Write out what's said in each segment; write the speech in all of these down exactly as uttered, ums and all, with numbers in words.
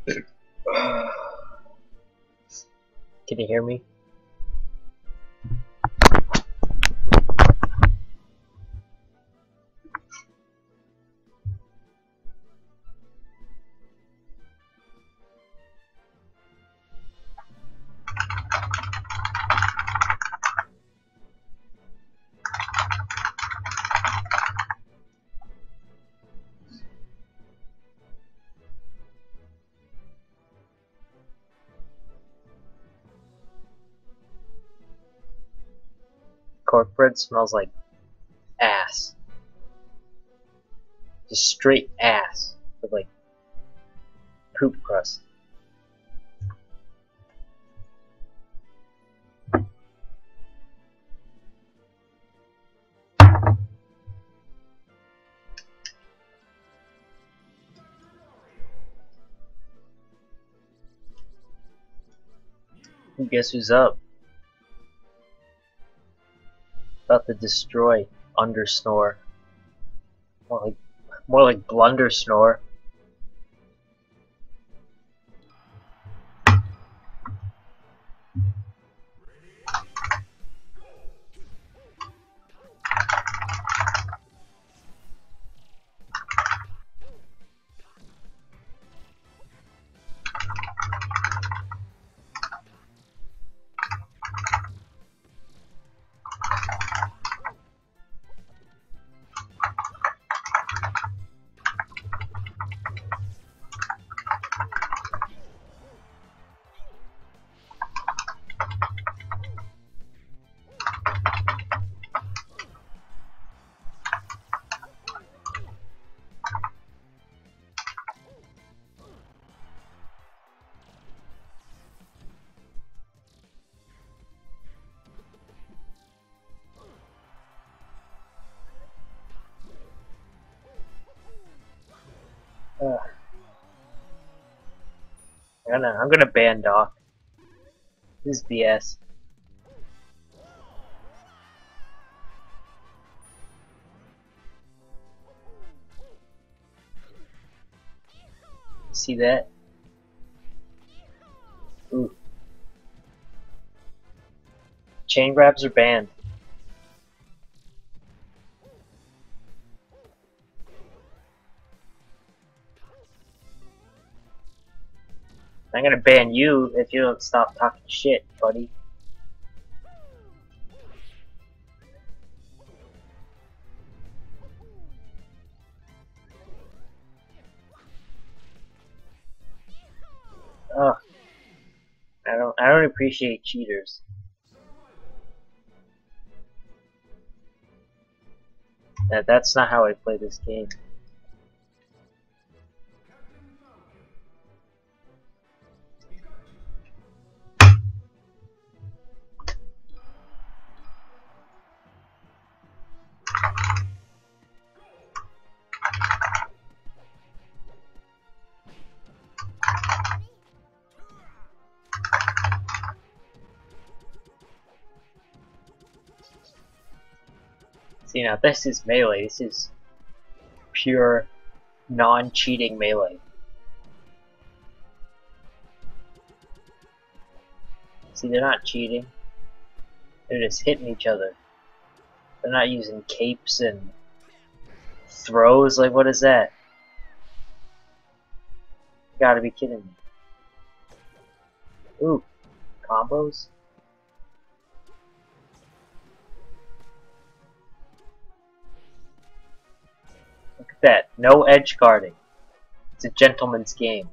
Can you hear me? Cornbread smells like ass. Just straight ass with like poop crust. Guess who's up? About to destroy Undersnore. More like, more like Blunder Snore. Uh, I'm gonna, I'm gonna ban Doc. This is B S. See that? Ooh. Chain grabs are banned. I'm gonna ban you if you don't stop talking shit, buddy. Ugh. I don't I don't appreciate cheaters. That that's not how I play this game. See, now this is melee. This is pure non-cheating melee. See, they're not cheating. They're just hitting each other. They're not using capes and throws. Like, what is that? You gotta be kidding me. Ooh, combos? Look at that. No edge guarding. It's a gentleman's game.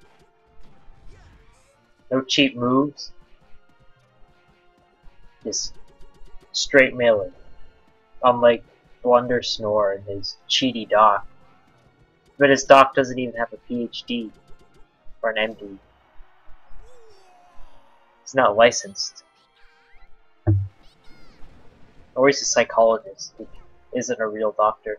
No cheap moves. Just straight melee. Unlike Blunder Snore and his cheaty Doc. But his Doc doesn't even have a P H D. Or an M D. He's not licensed. Or he's a psychologist. He isn't a real doctor.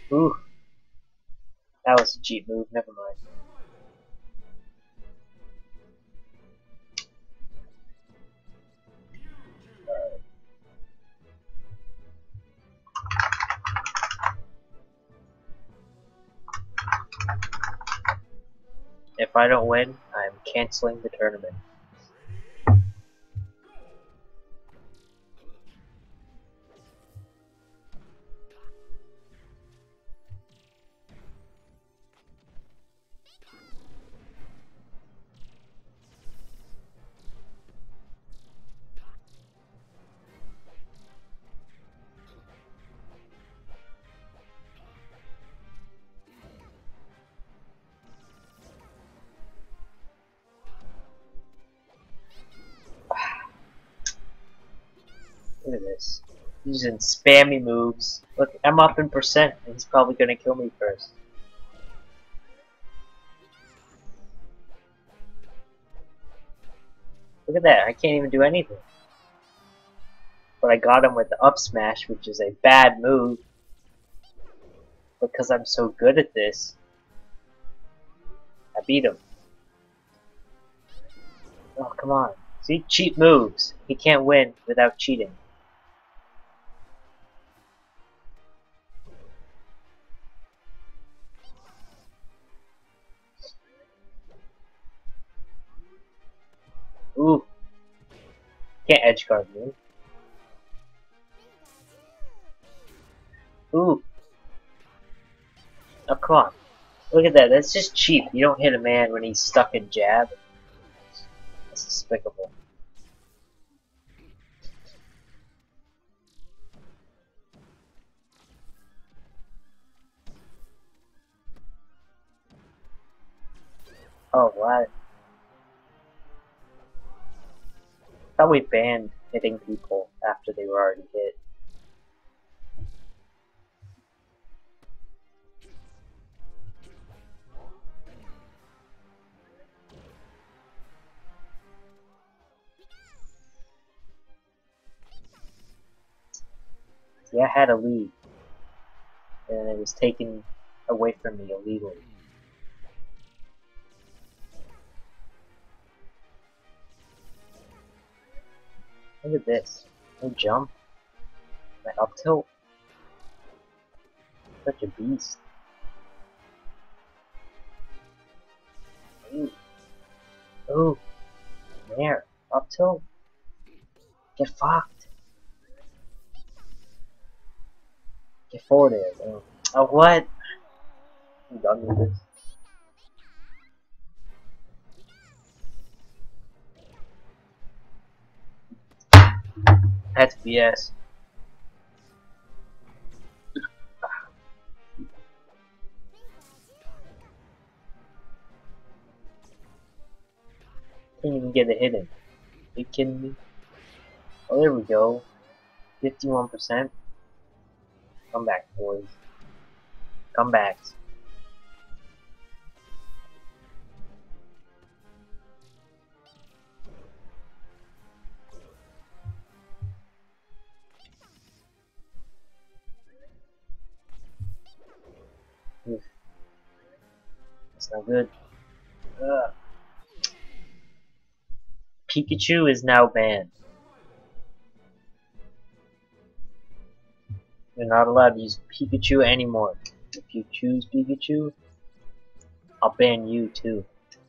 Ooh, that was a cheap move, never mind. If I don't win, I'm canceling the tournament. Look at this. Using spammy moves. Look, I'm up in percent, and he's probably gonna kill me first. Look at that, I can't even do anything. But I got him with the up smash, which is a bad move. Because I'm so good at this, I beat him. Oh, come on. See? Cheat moves. He can't win without cheating. Ooh. Can't edge guard me. Ooh. Oh, come on. Look at that. That's just cheap. You don't hit a man when he's stuck in jab. That's despicable. Oh, what? I thought we banned hitting people after they were already hit. See, I had a lead, and it was taken away from me illegally. Look at this. No jump. My up tilt. Such a beast. Ooh. Ooh. There. Up tilt. Get fucked. Get forward there. Oh, oh what? I'm done with this. That's B S. Can't even get a hit in. Are you kidding me? Oh, there we go. fifty-one percent. Come back, boys. Come back. Oof. That's not good. Ugh. Pikachu is now banned. You're not allowed to use Pikachu anymore. If you choose Pikachu, I'll ban you too.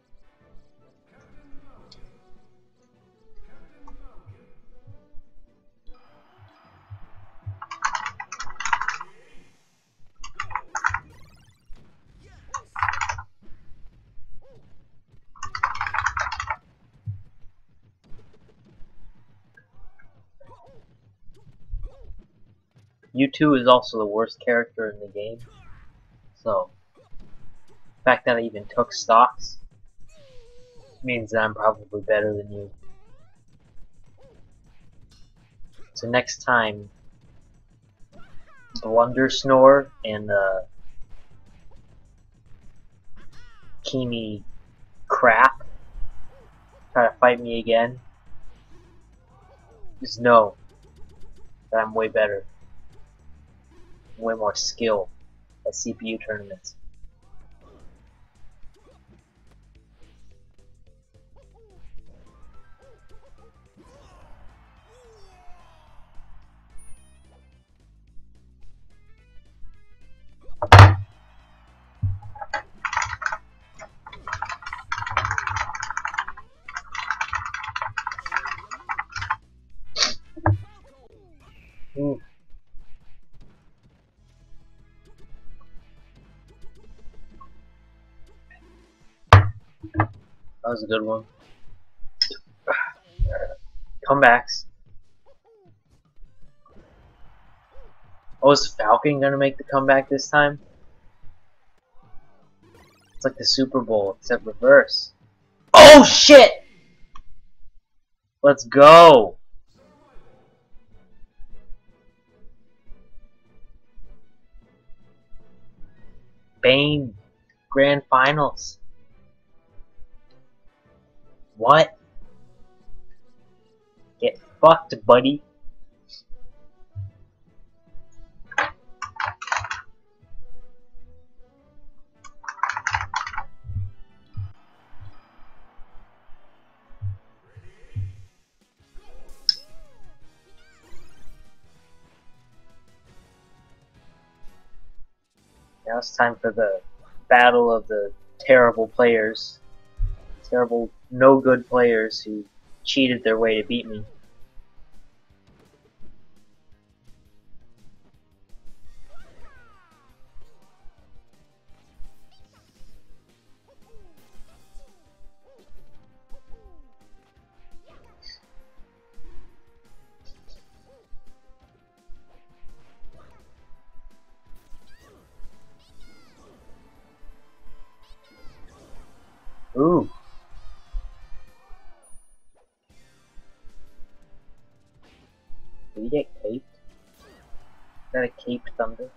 Mewtwo is also the worst character in the game, so the fact that I even took stocks means that I'm probably better than you. So next time, Blunder Snore and uh, Kimi Crap try to fight me again, just know that I'm way better, way more skill. at C P U tournaments. Ooh. That was a good one. Comebacks. Oh, is Falcon gonna make the comeback this time? It's like the Super Bowl, except reverse. Oh shit! Let's go! Bane Grand Finals. What? Get fucked, buddy. Now it's time for the battle of the terrible players. Terrible, no good players who cheated their way to beat me. Ooh. Did we get caped? Is that a caped thunder?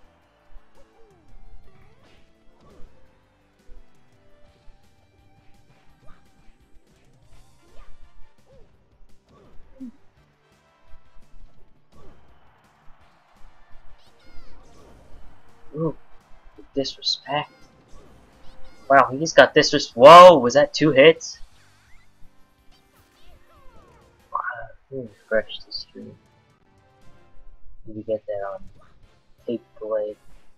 Ooh. The disrespect. Wow, he just got disrespect. Whoa, was that two hits? Wow, let me refresh the stream. Maybe get that on tape delay.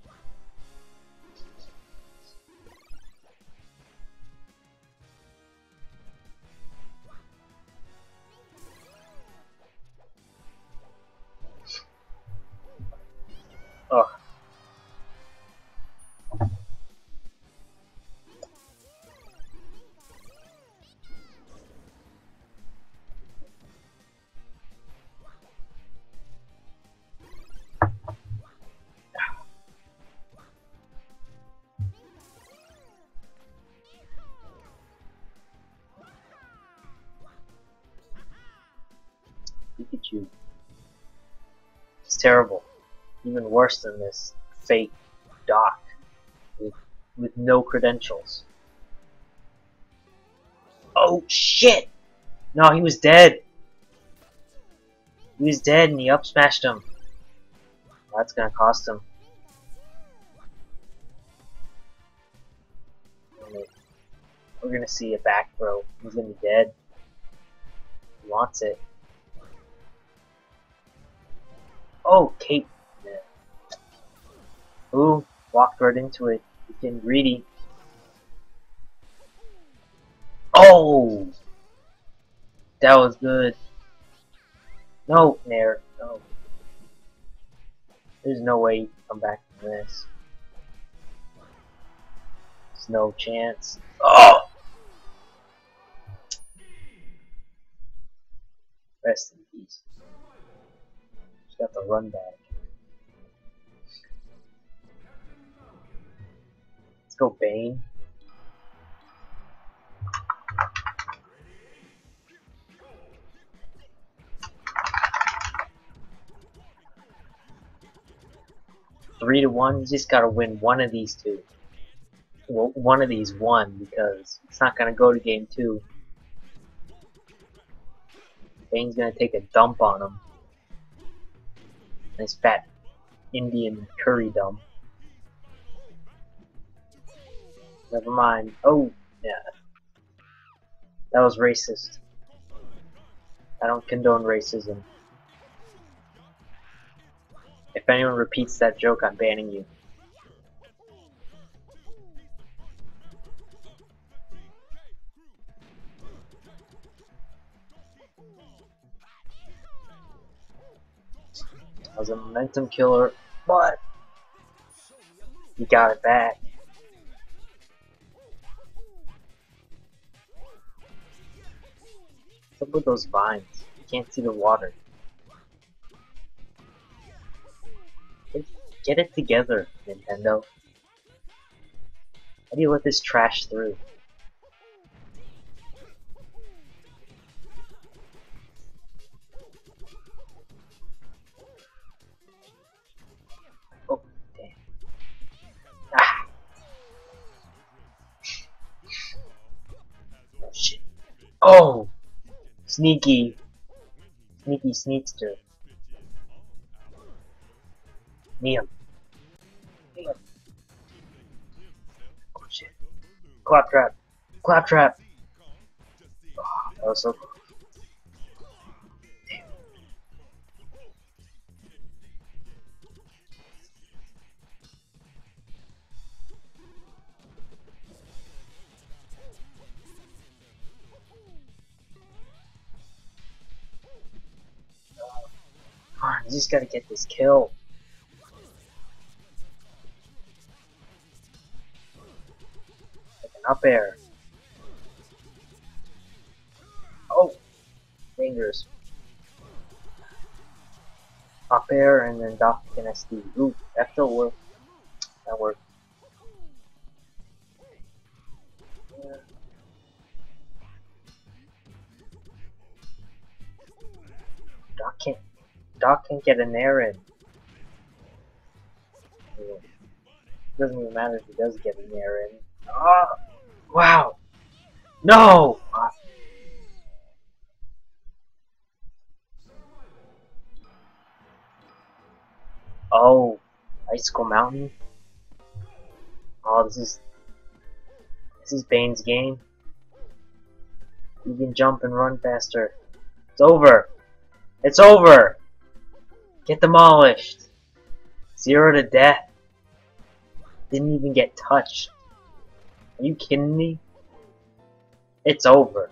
Oh. Pikachu. It's terrible. Even worse than this fake Doc with, with no credentials. Oh shit! No, he was dead. He was dead and he up smashed him. That's gonna cost him. We're gonna see a back throw. He's gonna be dead. He wants it. Oh, Kate. Yeah. Ooh, walked right into it. He's getting greedy. Oh! That was good. No, Nair. No. There's no way you can come back from this. There's no chance. Oh! Rest in peace. Just got the run back. Let's go, Bane. Three to one. You just gotta win one of these two. Well, one of these won because it's not gonna go to game two. Bane's gonna take a dump on him. Nice fat Indian curry dump. Never mind. Oh, yeah. That was racist. I don't condone racism. If anyone repeats that joke, I'm banning you. That was a momentum killer, but he got it back. What's up with those vines? You can't see the water. Get it together, Nintendo. How do you let this trash through? Oh, damn. Ah. Oh, shit. Oh! Sneaky. Sneaky sneakster. Neum. Neum. Oh, shit. Claptrap. Claptrap. Oh, that was so close. Damn. Come on, you just gotta get this kill. Like an up air. Oh! Dangerous. Up air and then Doppelkin S D. Ooh, that still worked. That worked. Yeah. Doc can't. Doc can't get an air in. Yeah. Doesn't even matter if he does get an air in. Oh, wow! No! Oh, Icicle Mountain. Oh, this is this is Bane's game. You can jump and run faster. It's over. It's over. Get demolished. Zero to death. Didn't even get touched. Are you kidding me? It's over.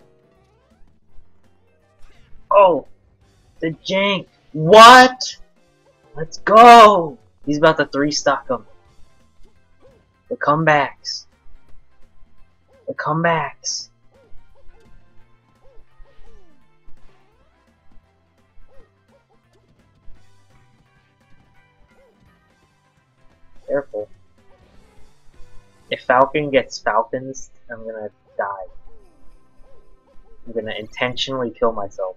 Oh, the jank. What? Let's go. He's about to three stock him. The comebacks. The comebacks. Careful. If Falcon gets Falcons, I'm gonna die. I'm gonna intentionally kill myself.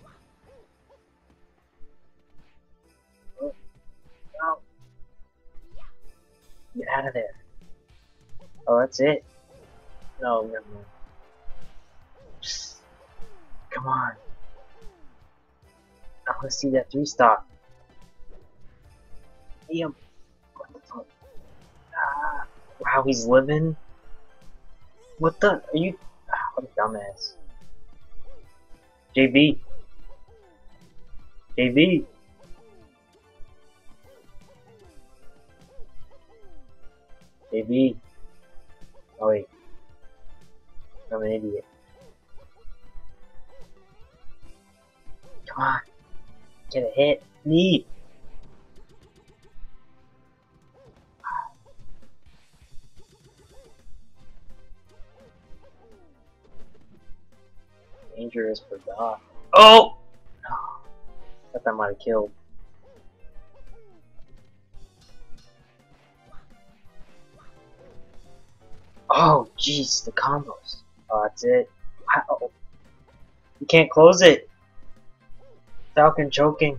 Oh, no. Get out of there. Oh, that's it? No, never mind. Just, come on. I wanna see that three stock. Damn. What the fuck? Ah. Wow, he's living? What the? Are you? Ah, what a dumbass. J B. J B. J B. Oh wait. I'm an idiot. Come on. Get a hit. Knee. Dangerous for Doc. Oh! No. Thought that might have killed. Oh, jeez, the combos. Oh, that's it. Wow. You can't close it. Falcon choking.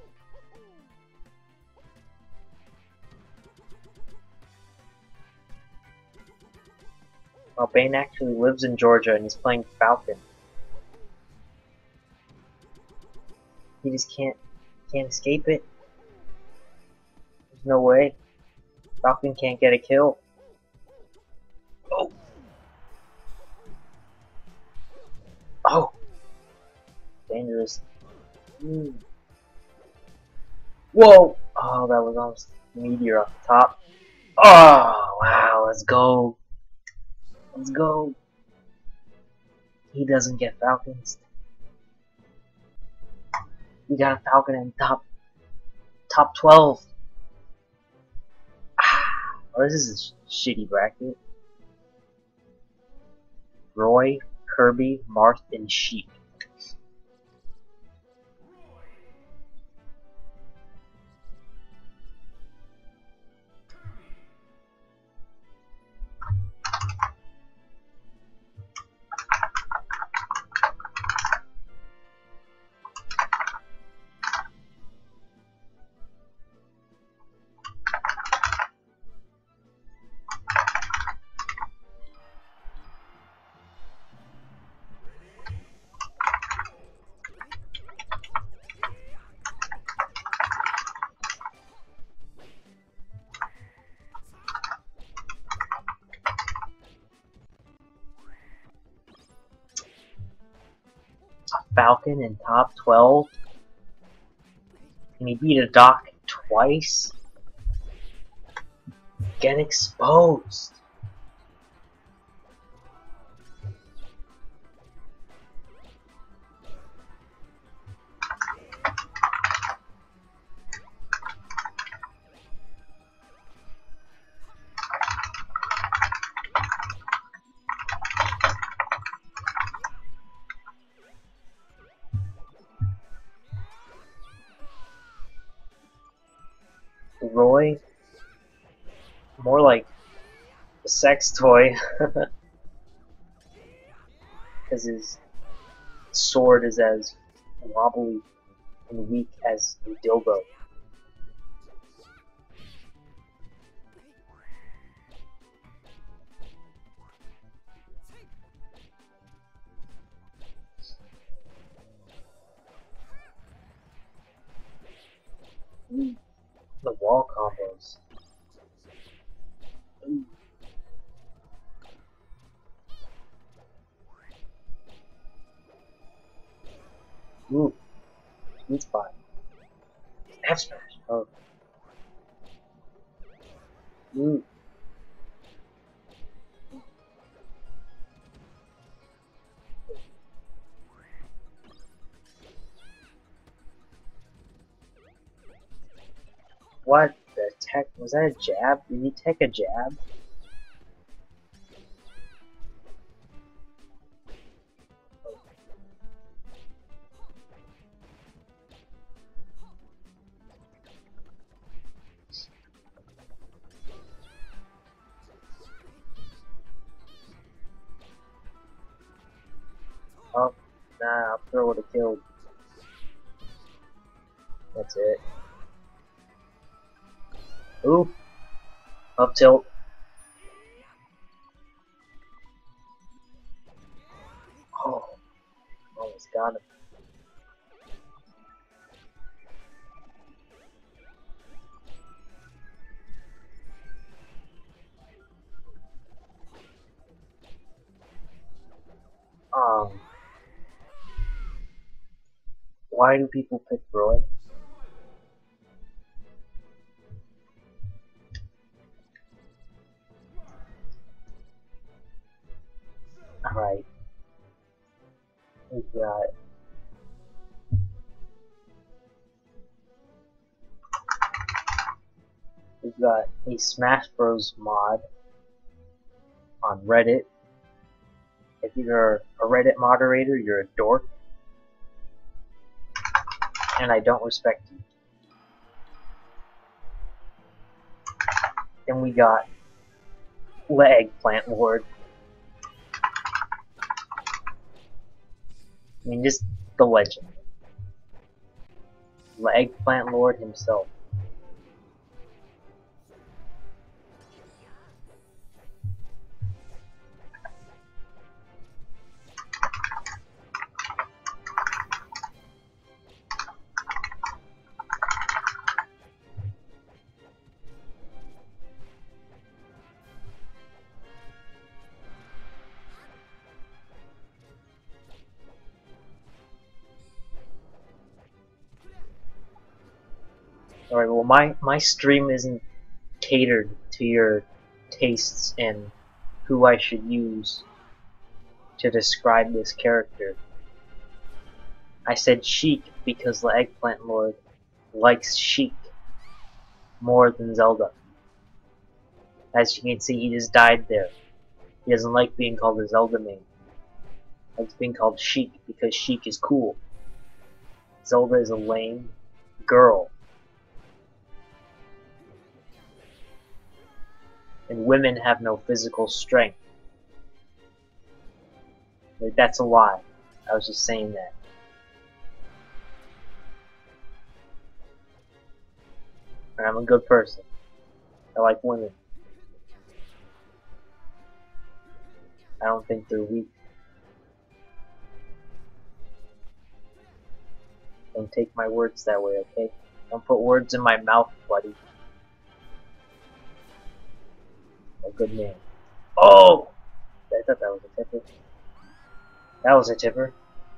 Well, Bane actually lives in Georgia and he's playing Falcon. He just can't can't escape it. There's no way. Falcon can't get a kill. just... Mm. Whoa! Oh, that was almost a meteor off the top. Oh, wow, let's go. Let's go. He doesn't get Falcons. We got a Falcon in top top twelve. Ah, oh, this is a shitty bracket. Roy, Kirby, Marth, and Sheep. Falcon in top twelve, and he beat a Doc twice. Get exposed. Roy, more like a sex toy, because his sword is as wobbly and weak as a dildo. The wall combos. Ooh, sweet spot. F smash. Oh. Ooh. What the tech? Was that a jab? Did he take a jab? Oh, nah, up throw would have killed. That's it. Ooh. Up tilt. Oh. Almost got him. Um. Why do people pick Roy? Alright. We've got We've got a Smash Bros mod on Reddit. If you're a Reddit moderator, you're a dork. And I don't respect you. Then we got Le Eggplant Lord. I mean, just the legend. Le Eggplant Lord himself. Alright, well my, my stream isn't catered to your tastes in who I should use to describe this character. I said Sheik because the Eggplant Lord likes Sheik more than Zelda. As you can see, he just died there. He doesn't like being called a Zelda main. He likes being called Sheik because Sheik is cool. Zelda is a lame girl. And women have no physical strength. Like, that's a lie. I was just saying that. And I'm a good person. I like women. I don't think they're weak. Don't take my words that way, okay? Don't put words in my mouth, buddy. A good man. Oh! I thought that was a tipper. That was a tipper.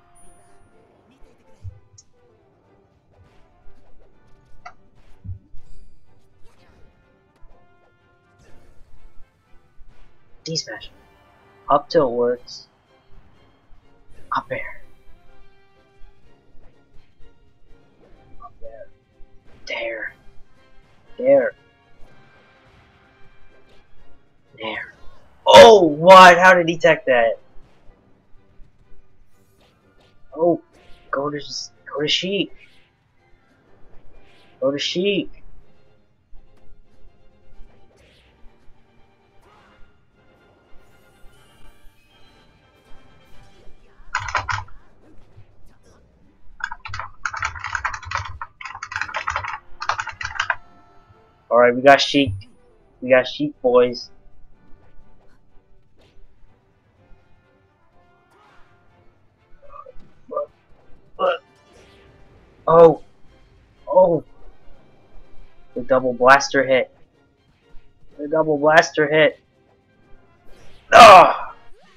D-smash. Up tilt works. Up air. Up there. Dare. Dare. There. Oh, what? How did he tech that? Oh, go to go to Sheik. Go to Sheik. All right, we got Sheik. We got Sheik, boys. Oh, oh, the double blaster hit. The double blaster hit. Ah!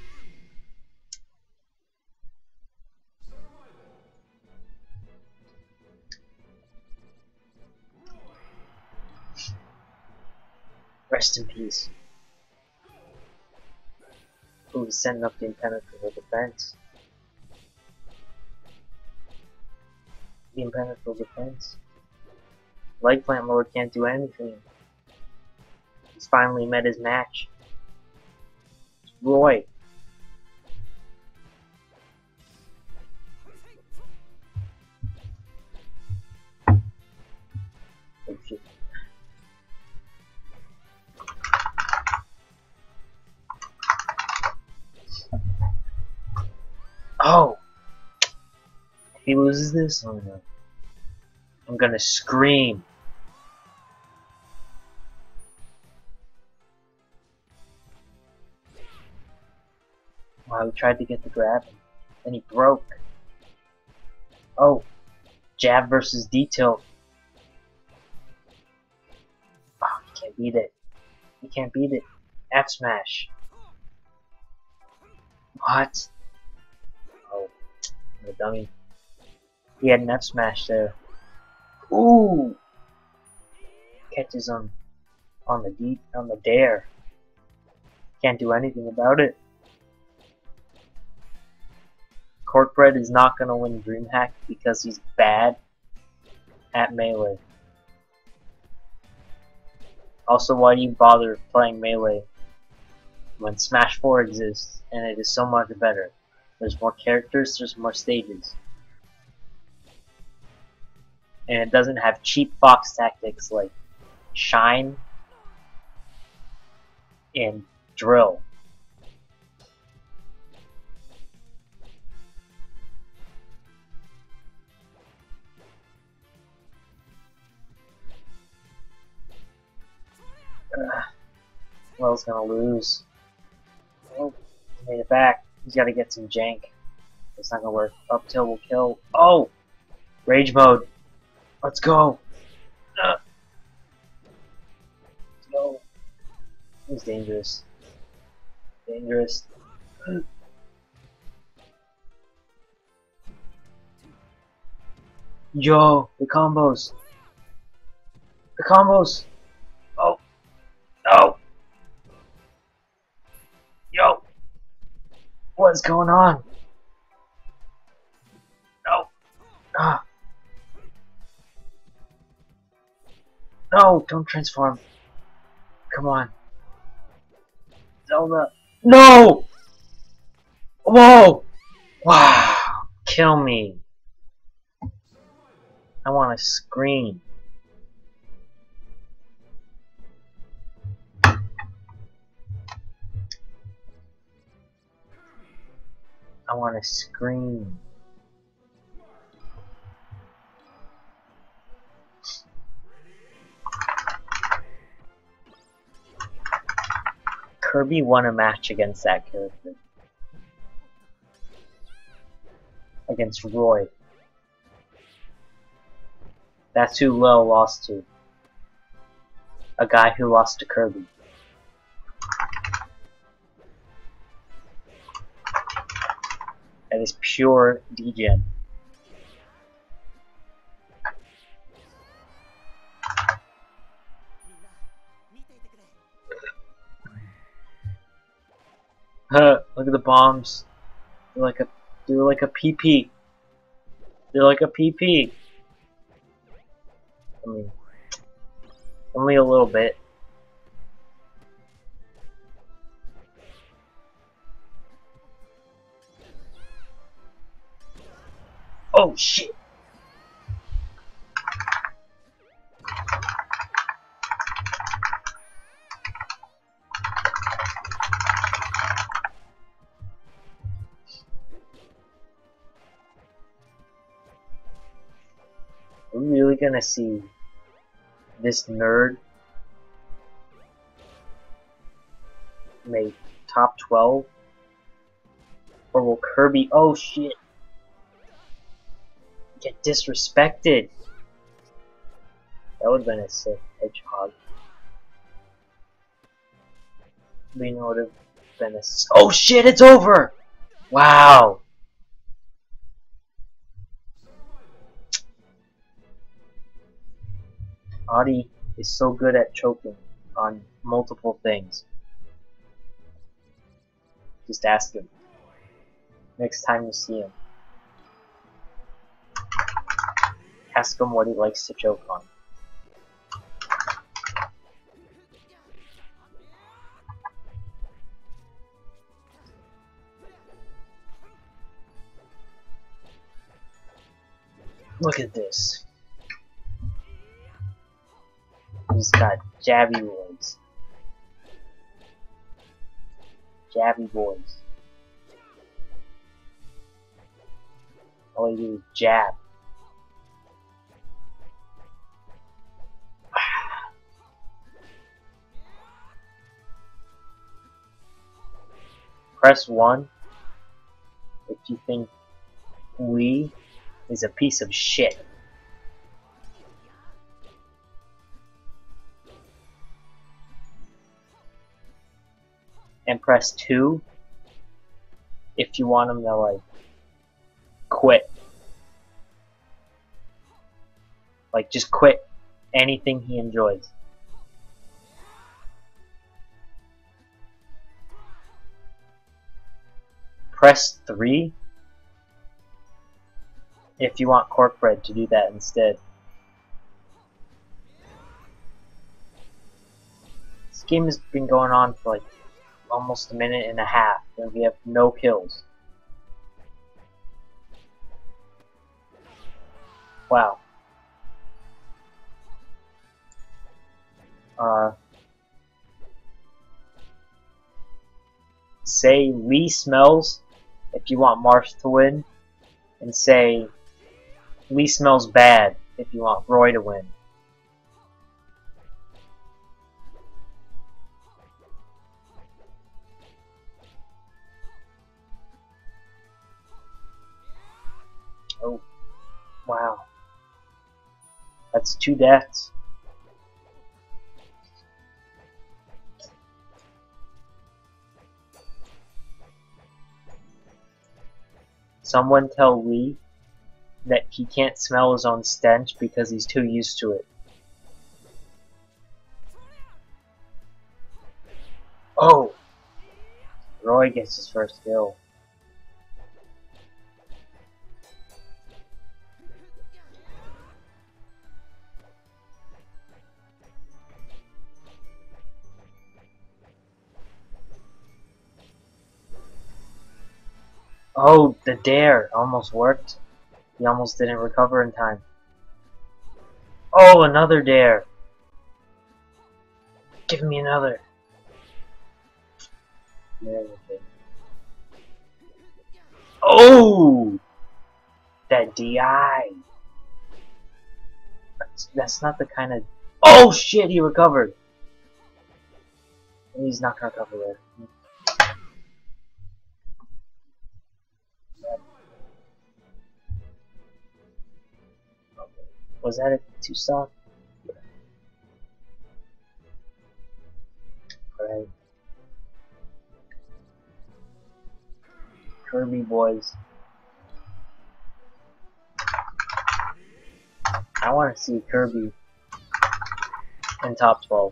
Rest in peace. Ooh, sending up the impenetrable defense. The impenetrable defense. Eggplant Lord can't do anything. He's finally met his match. It's Roy. Oh shit. Oh! If he loses this, oh no. I'm gonna scream. Wow, he tried to get the grab, and he broke. Oh, jab versus D-tilt. Oh, he can't beat it. He can't beat it. F smash. What? Oh, the dummy. He had an F smash there. Ooh! Catches him on the deep on the dare. Can't do anything about it. Corkbread is not gonna win DreamHack because he's bad at melee. Also, why do you bother playing melee when Smash four exists and it is so much better? There's more characters, there's more stages. And it doesn't have cheap fox tactics like Shine and Drill. Uh, Will's gonna lose. Oh, he made it back. He's gotta get some jank. It's not gonna work. Up tilt will kill. Oh! Rage mode. Let's go. Uh. Let's go. He's dangerous. Dangerous. Yo, the combos. The combos! Oh! No! Yo! What's going on? No! Ah! No! Don't transform! Come on! Zelda! No! Whoa! Wow! Kill me! I want to scream. I want to scream. Kirby won a match against that character. Against Roy. That's who Lil lost to. A guy who lost to Kirby. That is pure degen. Huh, look at the bombs. They're like a they're like a P P. They're like a P P. I mean, only a little bit. Oh shit! We're really gonna see this nerd make top twelve? Or will Kirby— oh shit! Get disrespected! That would've been a sick hedgehog. We know would've been a— oh shit, it's over! Wow! Adi is so good at choking on multiple things. Just ask him. Next time you see him. Ask him what he likes to choke on. Look at this. He's got jabby boys. Jabby boys. All he do is jab. Press one if you think Wii is a piece of shit. And press two if you want him to like quit. Like just quit anything he enjoys. Press three if you want Corkbread to do that instead. This game has been going on for like almost a minute and a half, and we have no kills. Wow. Uh, say Lee smells if you want Marth to win, and say Lee smells bad if you want Roy to win. Oh, wow. That's two deaths. Someone tell Lee that he can't smell his own stench because he's too used to it. Oh! Roy gets his first kill. Oh, the dare almost worked. He almost didn't recover in time. Oh, another dare. Give me another. Oh! That D I. That's, that's not the kind of... Oh shit, he recovered. He's not gonna recover there. Was that a two stock? Yeah. Alright. Kirby boys. I want to see Kirby in top twelve.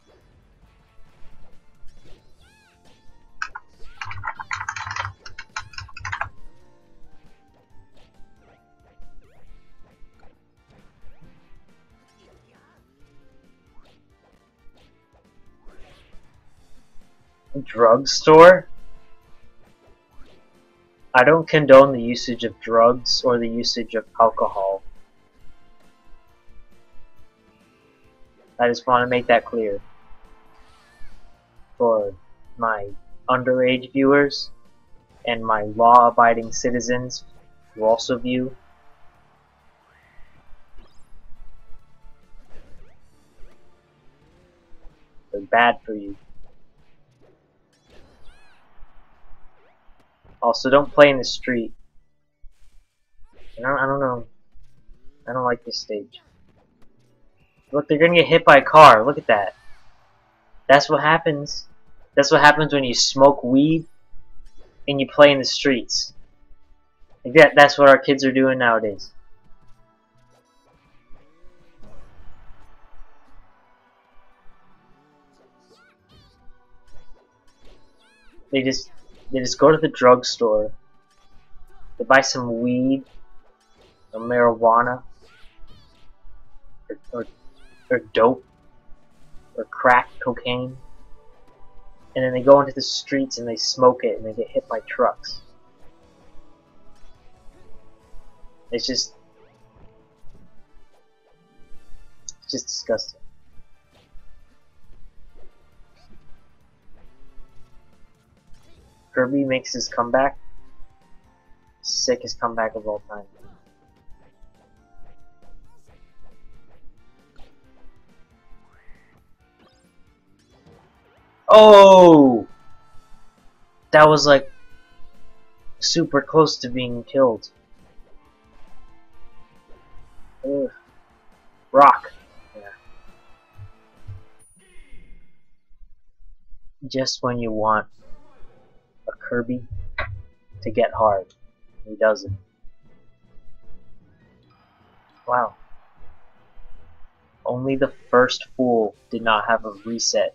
Drugstore? I don't condone the usage of drugs or the usage of alcohol. I just want to make that clear for my underage viewers and my law-abiding citizens who also view. They're bad for you. Also, don't play in the street. I don't, I don't know. I don't like this stage. Look, they're gonna get hit by a car. Look at that. That's what happens. That's what happens when you smoke weed and you play in the streets. Like that, that's what our kids are doing nowadays. They just they just go to the drugstore. They buy some weed or marijuana or, or, or dope or crack cocaine, and then they go into the streets and they smoke it and they get hit by trucks. It's just it's just disgusting. Kirby makes his comeback. Sickest comeback of all time. Oh! That was like super close to being killed. Ugh. Rock. Yeah. Just when you want a Kirby to get hard, he doesn't. Wow. Only the first fool did not have a reset.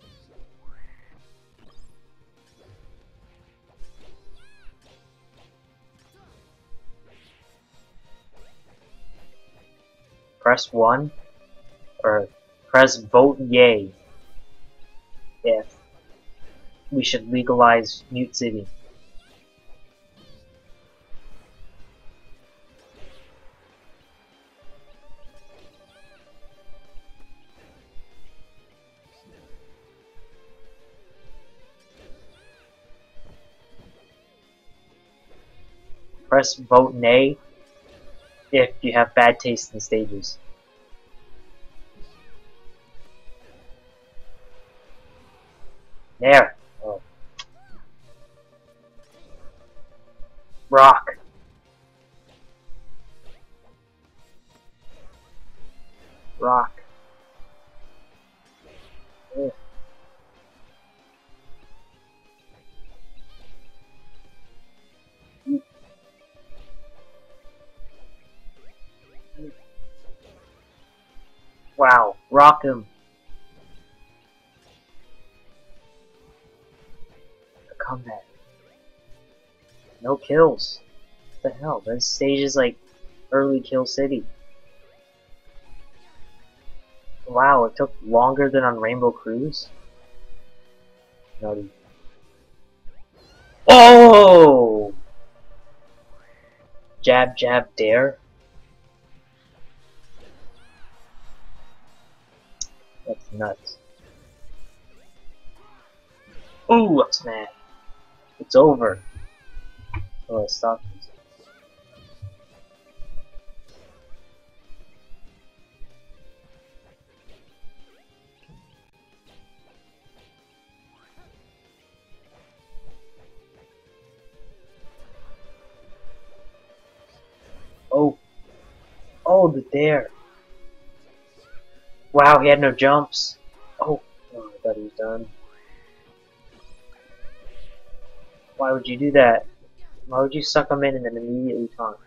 Press one, or press vote yay if we should legalize Mute City. Press vote nay if you have bad taste in stages. There. Oh. Rock. Rock. Ugh. Wow, rock him. combat. No kills. What the hell? This stage is like early Kill City. Wow, it took longer than on Rainbow Cruise. Nutty. Oh! Jab, jab, dare. That's nuts. Ooh, up smash. It's over. Oh, it stopped. Oh. Oh, the dare. Wow, he had no jumps. Oh, oh I thought he was done. Why would you do that? Why would you suck him in and then immediately taunt?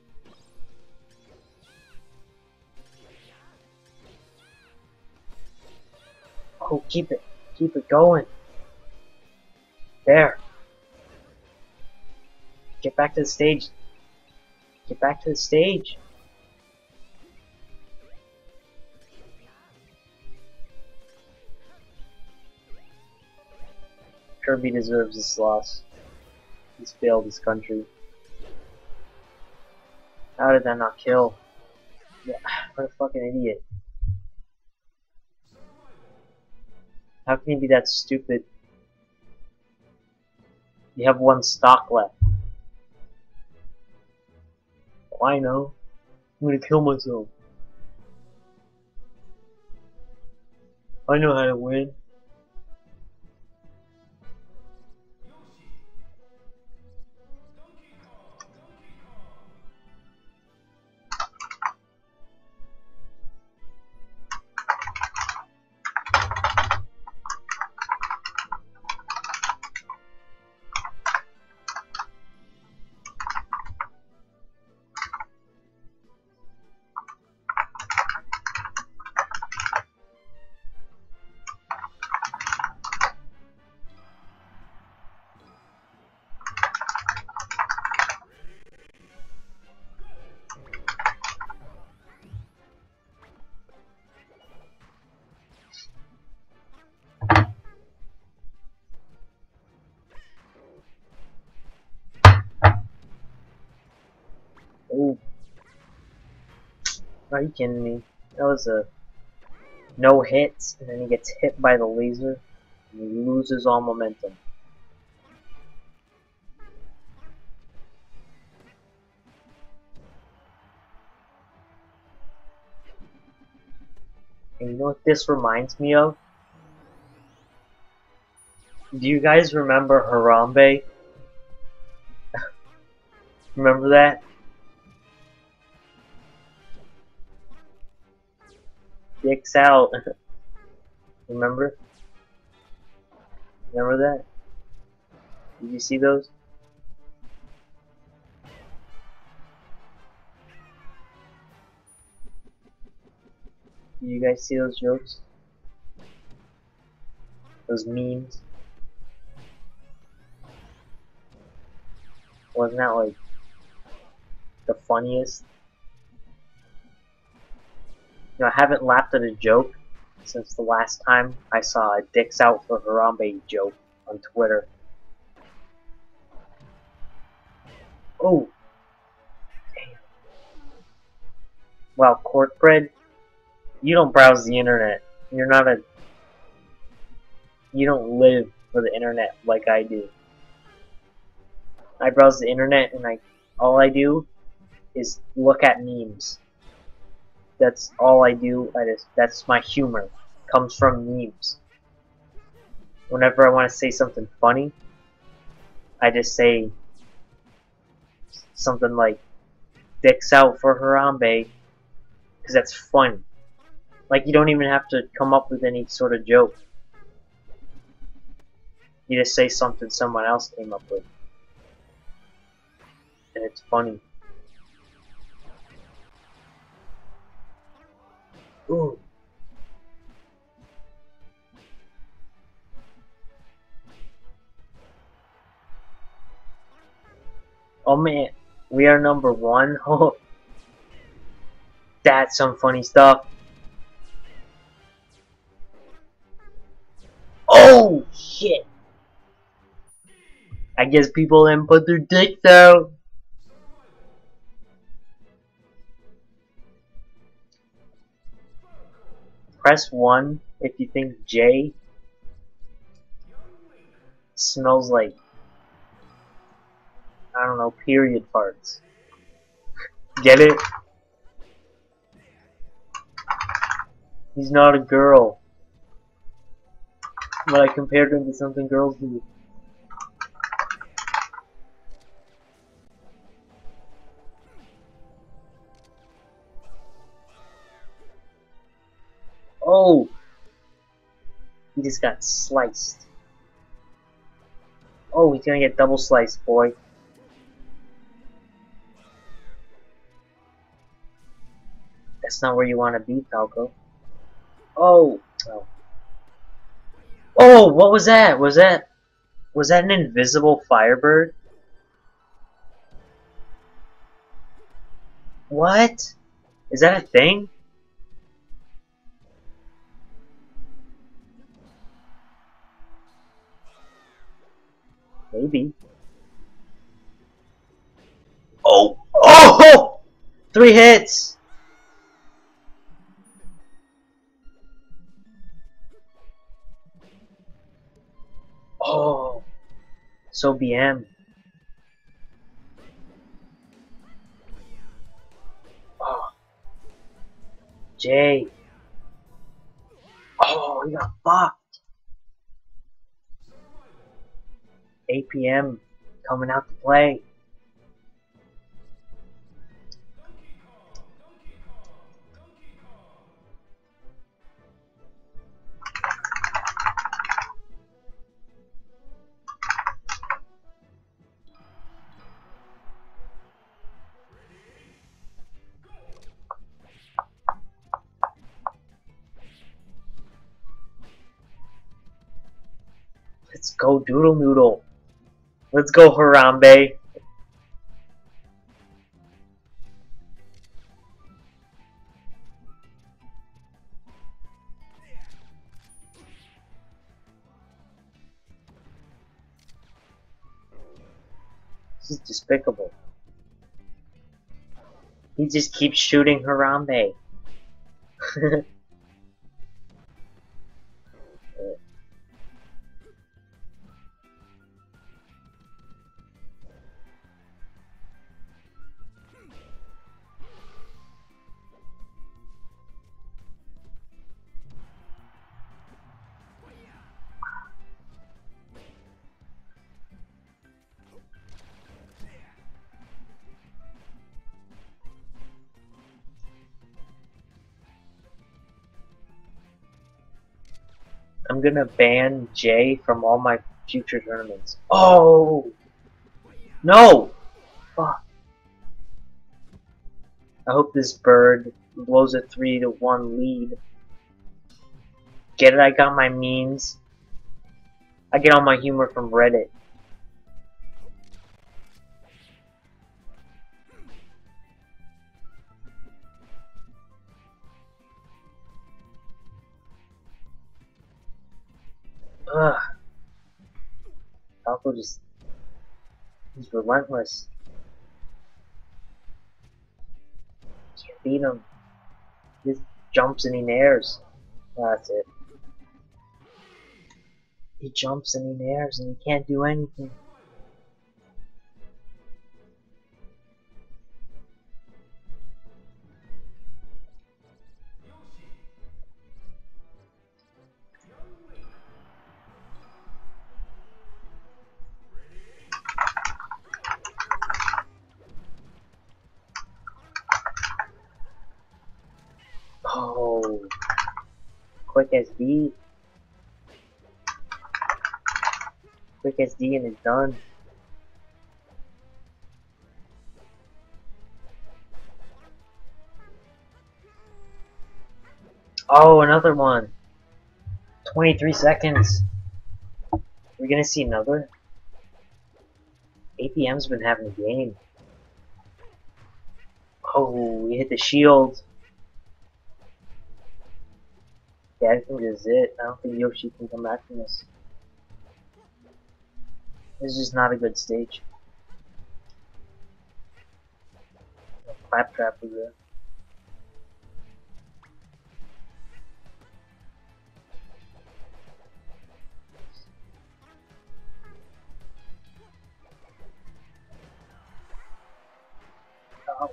Oh, keep it. Keep it going. There. Get back to the stage. Get back to the stage. Kirby deserves this loss. He's failed his country. How did that not kill? Yeah, what a fucking idiot. How can you be that stupid? You have one stock left. Oh, I know. I'm gonna kill myself. I know how to win. Oh. Are you kidding me? That was a no hits, and then he gets hit by the laser, and he loses all momentum. And you know what this reminds me of? Do you guys remember Harambe? Remember that? Dicks out. Remember? Remember that? Did you see those? Did you guys see those jokes? Those memes? Wasn't that like the funniest? You know, I haven't laughed at a joke since the last time I saw a dicks out for Harambe joke on Twitter. Oh! Damn. Wow, Corkbread, you don't browse the internet. You're not a... You don't live for the internet like I do. I browse the internet and I... all I do is look at memes. That's all I do. I just, that's my humor. Comes from memes. Whenever I want to say something funny, I just say something like "dicks out for Harambe," because that's fun. Like, you don't even have to come up with any sort of joke. You just say something someone else came up with, and it's funny. Ooh. Oh man, we are number one. Oh, that's some funny stuff. Oh shit! I guess people didn't put their dicks out. Press one if you think J smells like, I don't know, period farts. Get it? He's not a girl. But I compared him to something girls do. Oh! He just got sliced. Oh, he's gonna get double sliced, boy. That's not where you want to be, Falco. Oh! Oh. Oh! What was that? Was that... Was that an invisible Firebird? What? Is that a thing? Maybe. Oh! Oh! Three hits! Oh! So B M. Oh. J. Oh, he got fucked. A P M coming out to play. Let's go Doodle Noodle. Let's go Harambe. This is despicable. He just keeps shooting Harambe. I'm gonna ban Jay from all my future tournaments. Oh! No! Fuck. I hope this bird blows a three to one lead. Get it? I got my memes. I get all my humor from Reddit. Ugh. Falco just... he's relentless. Can't beat him. He just jumps and he nares. That's it. He jumps and he nares and he can't do anything. Oh, quick S D. Quick S D and it's done. Oh, another one. twenty-three seconds. We're gonna see another. A P M's been having a game. Oh, we hit the shield. Yeah, I think this is it. I don't think Yoshi can come back from this. This is just not a good stage. Claptrap was there. Oh.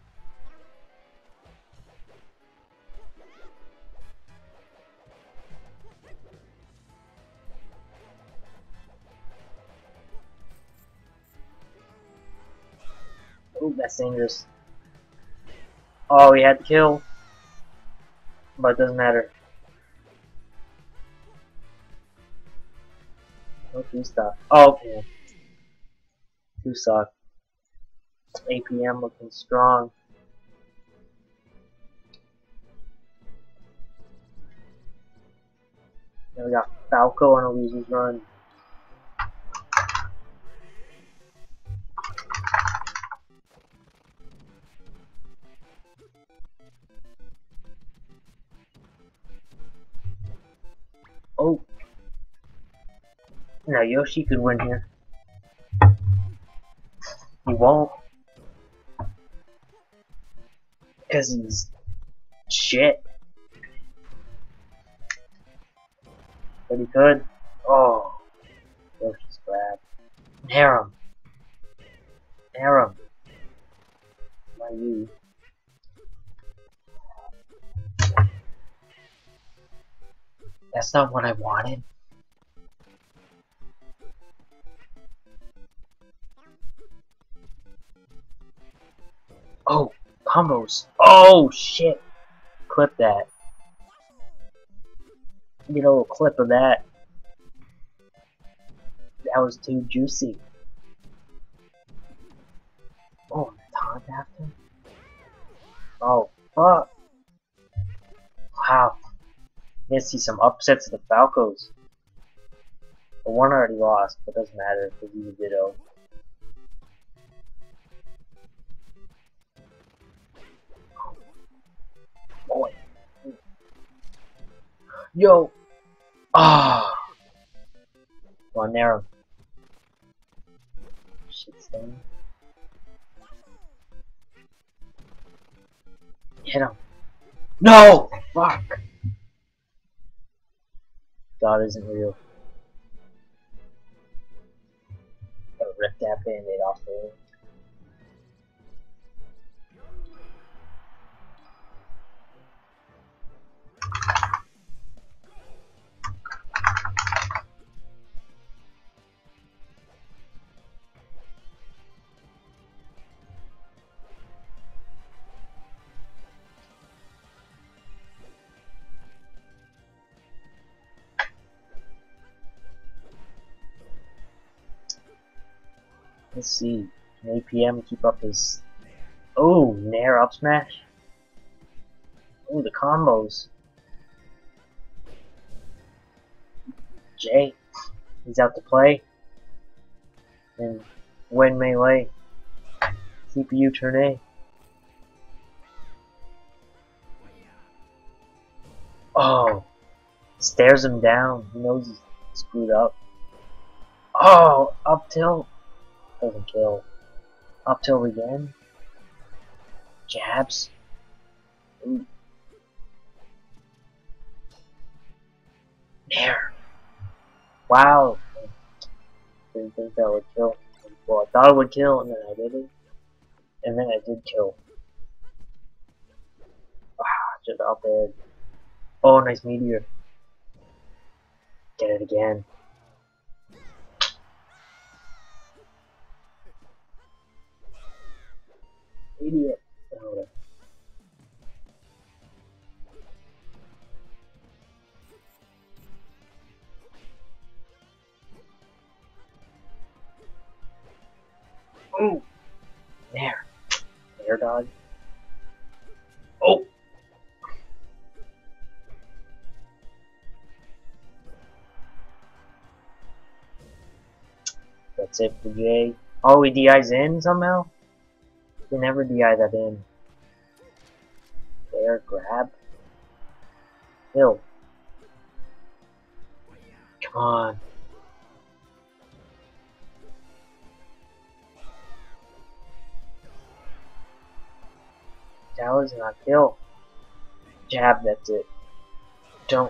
Oh, that's dangerous. Oh, he had to kill. But it doesn't matter. Oh, two stock. Oh, okay. Two stock. A P M looking strong. Then we got Falco on a loser's run. Oh. Now Yoshi could win here. He won't. Because he's shit. But he could. Oh. Yoshi's grab. Nair him. Nair him. Why you? That's not what I wanted. Oh, combos. Oh, shit. Clip that. Get a little clip of that. That was too juicy. Oh, taunt after? Oh, fuck. Wow. You see some upsets of the Falcos. The one already lost, but doesn't matter because he's a Ditto. Boy. Yo! Ah! Come on, narrow. Shit stain. Hit him. No! Fuck! God isn't real. Gotta rip that band-aid off there. Let's see. Can A P M keep up his... Oh, Nair up smash. Oh, the combos. Jay, he's out to play. And win melee. C P U turn A. Oh, stares him down. He knows he's screwed up. Oh, up tilt. Doesn't kill. Up tilt again. Jabs. Ooh. There. Wow. Didn't think that would kill. Well, I thought it would kill, and then I didn't. And then I did kill. Ah, just out there. Oh, nice meteor. Get it again. Idiot. Oh, ooh. There. Air dodge. Oh. That's it for Jay. Oh, he D Is in somehow? He never D I that in. There, grab. Kill. Come on. That was not kill. Jab, that's it. Don't.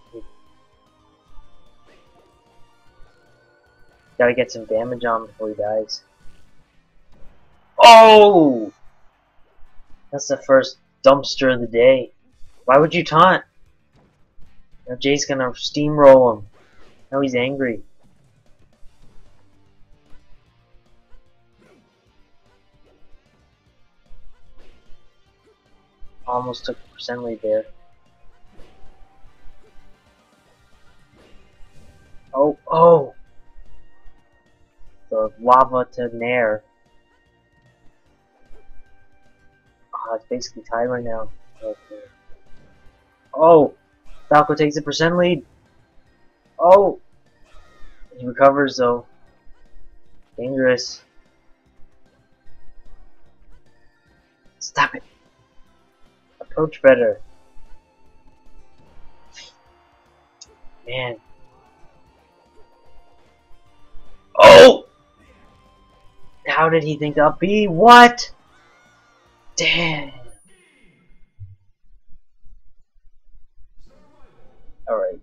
Gotta get some damage on before he dies. Oh! That's the first dumpster of the day. Why would you taunt? Now Jay's gonna steamroll him. Now he's angry. Almost took a percent lead there. Oh, oh! The lava to Nair. Oh, it's basically tied right now. Okay. Oh! Falco takes a percent lead. Oh! He recovers though. Dangerous. Stop it. Approach better. Man. Oh! How did he think up B? What? Damn. Alright.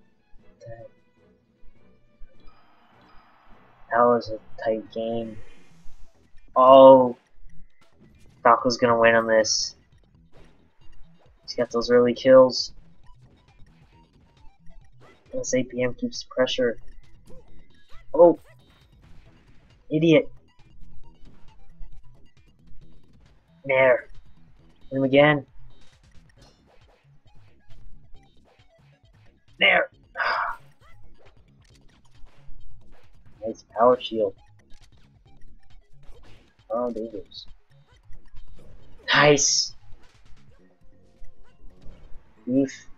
That was a tight game. Oh. Falco's gonna win on this. He's got those early kills. Unless A P M keeps pressure. Oh. Idiot. There. Hit him again. There. Nice power shield. Oh, there goes. Nice. Beef.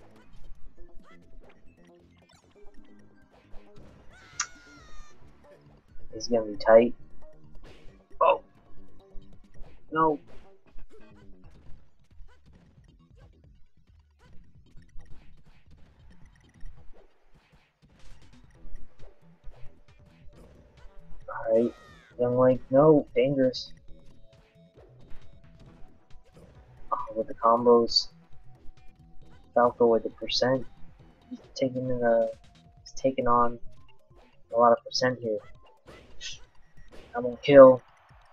This is gonna be tight. Oh. No. Alright. Young Link, no. Dangerous. Oh, with the combos. Falco with the percent. He's taking the he's taking on a lot of percent here. I'm gonna kill.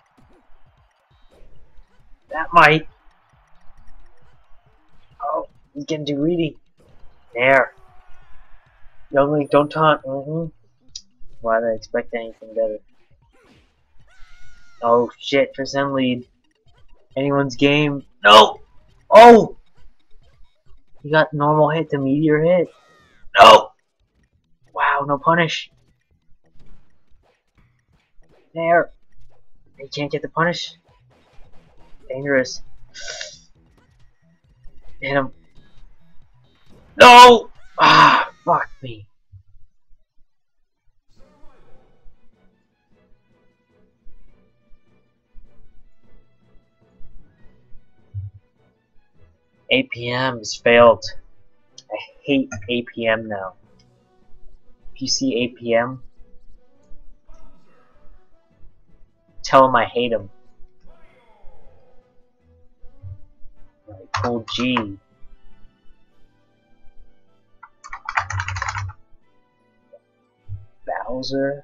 That might. Oh, he's getting too greedy. There. Young Link, don't taunt. Mm-hmm. Why did I expect anything better? Oh shit, percent lead. Anyone's game. No! Oh! He got normal hit to meteor hit. No! Wow, no punish. There. He can't get the punish. Dangerous. Hit him. No! Ah, fuck me. A P M has failed. I hate A P M now. If you see A P M, tell him I hate him. Alright, cool G. Bowser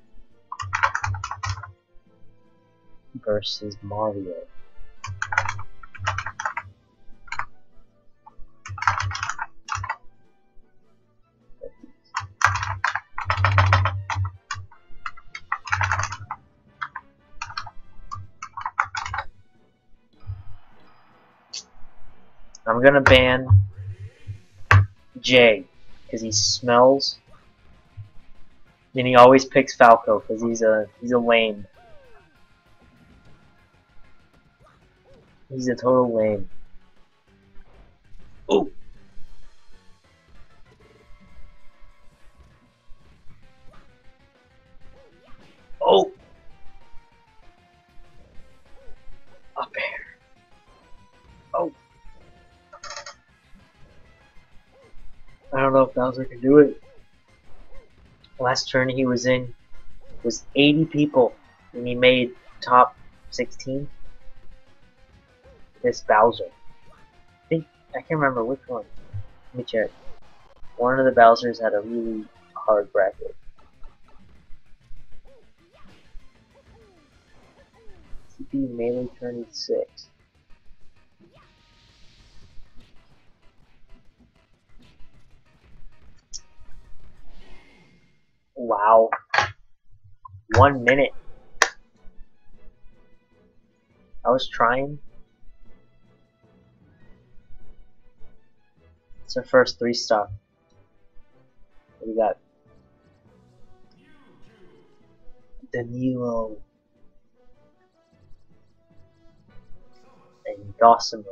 versus Mario. I'm gonna ban Jay because he smells. Then he always picks Falco because he's a he's a lame. He's a total lame. Ooh. Oh. I don't know if Bowser can do it. Last turn he was in was eighty people, and he made top sixteen. This Bowser. I think I can't remember which one. Let me check. One of the Bowsers had a really hard bracket. C P melee turn six. Wow. One minute. I was trying. It's our first three star. What we got? Danilo. And Gossamer.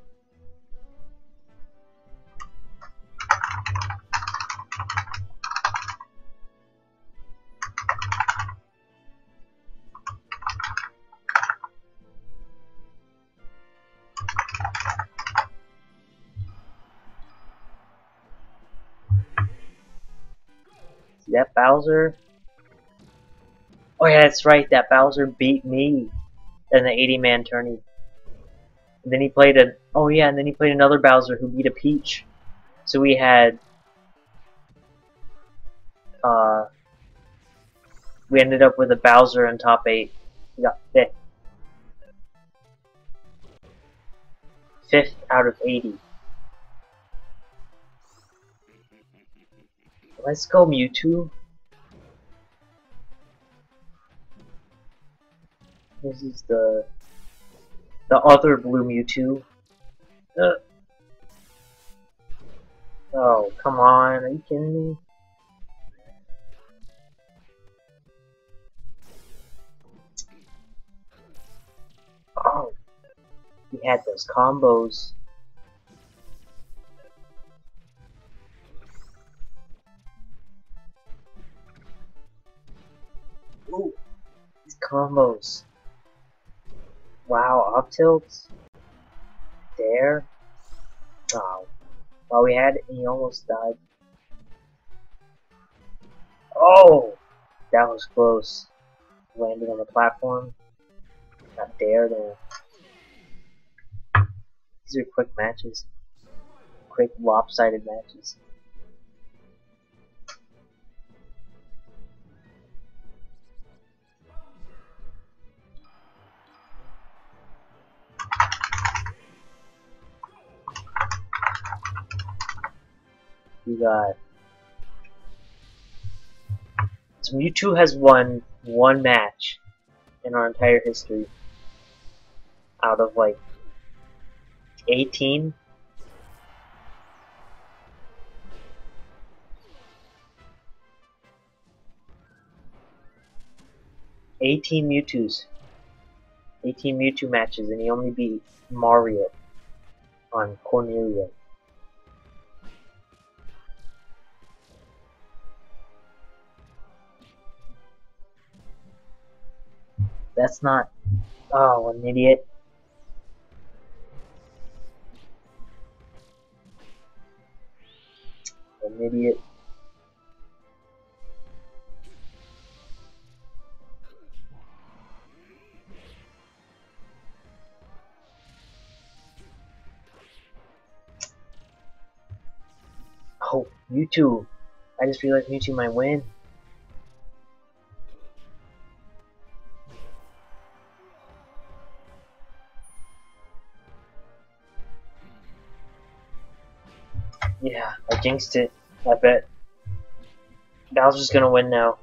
See that Bowser? Oh yeah, that's right, that Bowser beat me in the eighty man tourney. And then he played a oh yeah, and then he played another Bowser who beat a Peach. So we had uh we ended up with a Bowser in top eight. We got fifth. Fifth out of eighty. Let's go, Mewtwo. This is the the other blue Mewtwo. Uh. Oh, come on, are you kidding me? Oh, he had those combos. Ooh, these combos. Wow, up tilts. There. Oh. While we had it, he almost died. Oh! That was close. Landed on the platform. Got there, there. These are quick matches. Quick lopsided matches. We got... So Mewtwo has won one match in our entire history. Out of like eighteen. eighteen Mewtwo's. eighteen Mewtwo matches, and he only beat Mario on Cornelia. That's not... Oh, an idiot. An idiot. Oh, Mewtwo. I just realized Mewtwo might win. Yeah, I jinxed it. I bet. Bowser's gonna win now.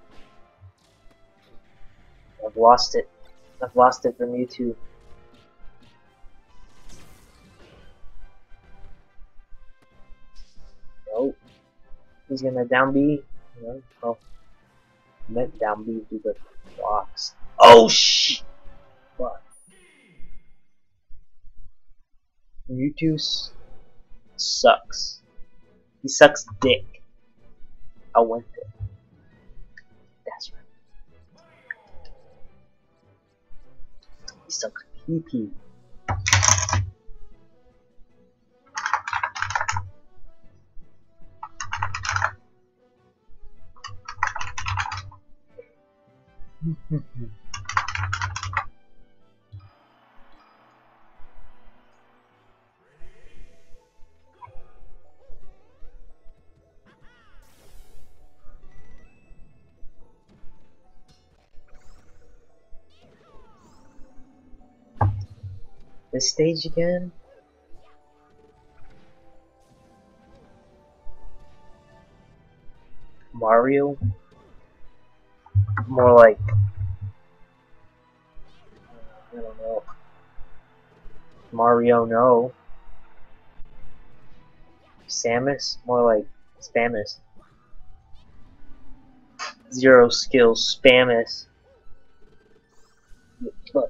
I've lost it. I've lost it for Mewtwo. Nope. He's gonna down B. No. Oh. I meant down B through the blocks. Oh shit! Fuck. Mewtwo sucks. He sucks dick. I went there. That's right. He sucks pee pee. This stage again? Mario? More like... I don't know. Mario, no. Samus? More like Spamus. Zero skills, Spamus. Look.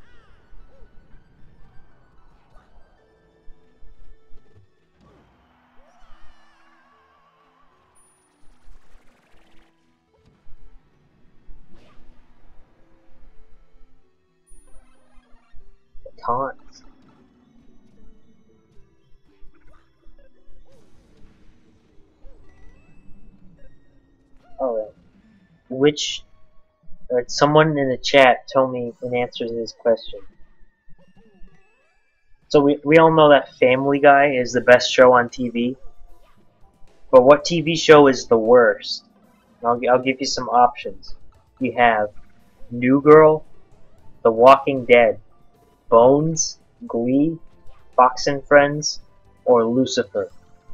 Taunts. Alright. Which... Or someone in the chat told me an answer to this question. So we, we all know that Family Guy is the best show on T V. But what T V show is the worst? I'll, I'll give you some options. You have New Girl, The Walking Dead, Bones, Glee, Fox and Friends, or Lucifer.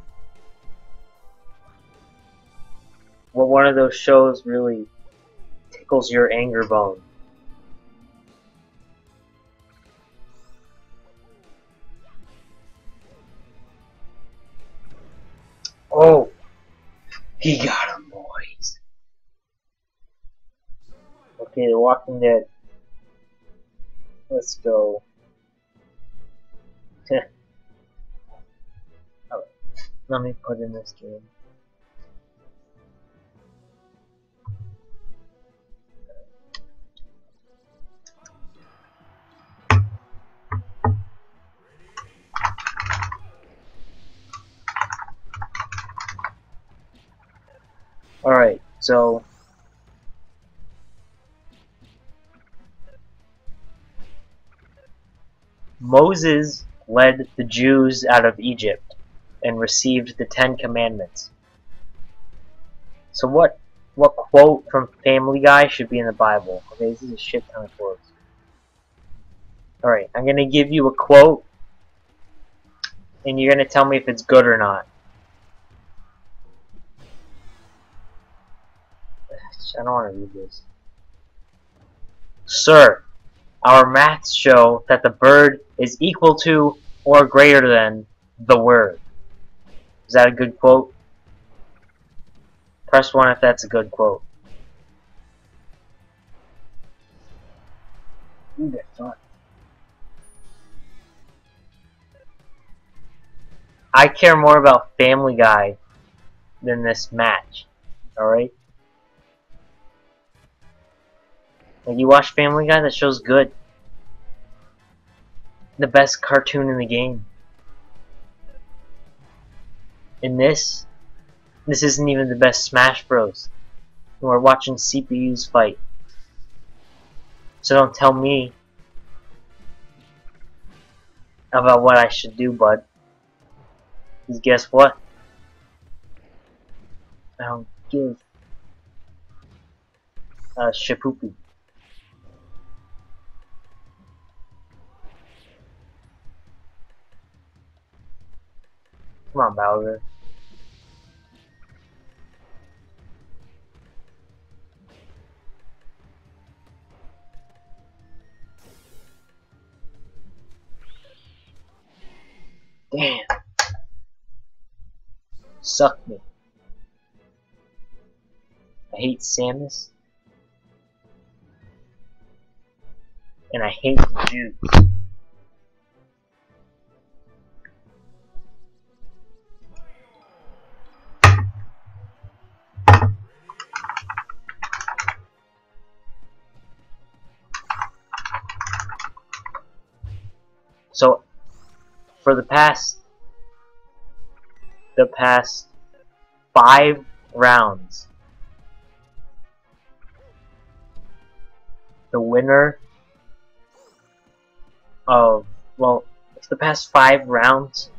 Well, one of those shows really tickles your anger bone. Oh! He got him, boys. Okay, The Walking Dead. Let's go. Alright, let me put in this game. Alright, so Moses led the Jews out of Egypt and received the Ten Commandments. So what what quote from Family Guy should be in the Bible? Okay, this is a shit ton of quotes. Alright, I'm gonna give you a quote and you're gonna tell me if it's good or not. I don't want to read this. Sir, our maths show that the bird is equal to or greater than the word. Is that a good quote? Press one if that's a good quote. Ooh, that's fun. I care more about Family Guy than this match. Alright? Like, you watch Family Guy, that show's good. The best cartoon in the game. And this, this isn't even the best Smash Bros. We're watching C P Us fight. So don't tell me about what I should do, bud. Because guess what? I don't give a shapoopy. Come on, Bowser. Damn. Suck me. I hate Samus. And I hate the Jews. So, for the past, the past five rounds, the winner of, well, for the past five rounds,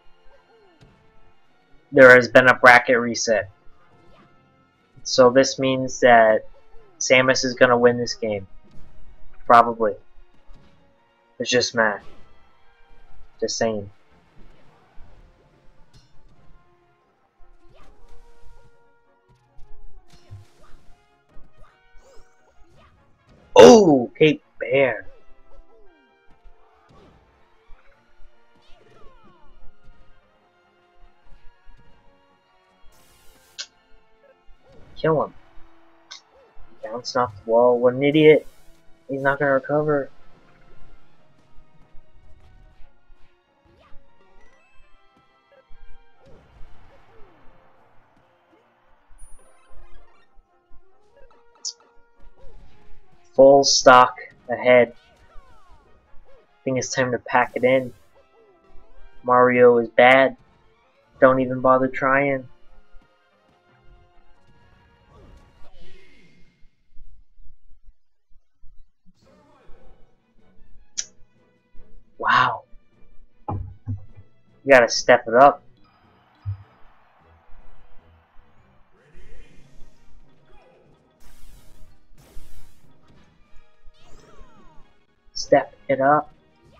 there has been a bracket reset. So this means that Samus is gonna win this game. Probably. It's just math. Just saying. Oh, Cape Bear. Kill him. Bouncing off the wall. What an idiot. He's not gonna recover. Full stock ahead. I think it's time to pack it in. Mario is bad. Don't even bother trying. Wow. You gotta step it up. Step it up.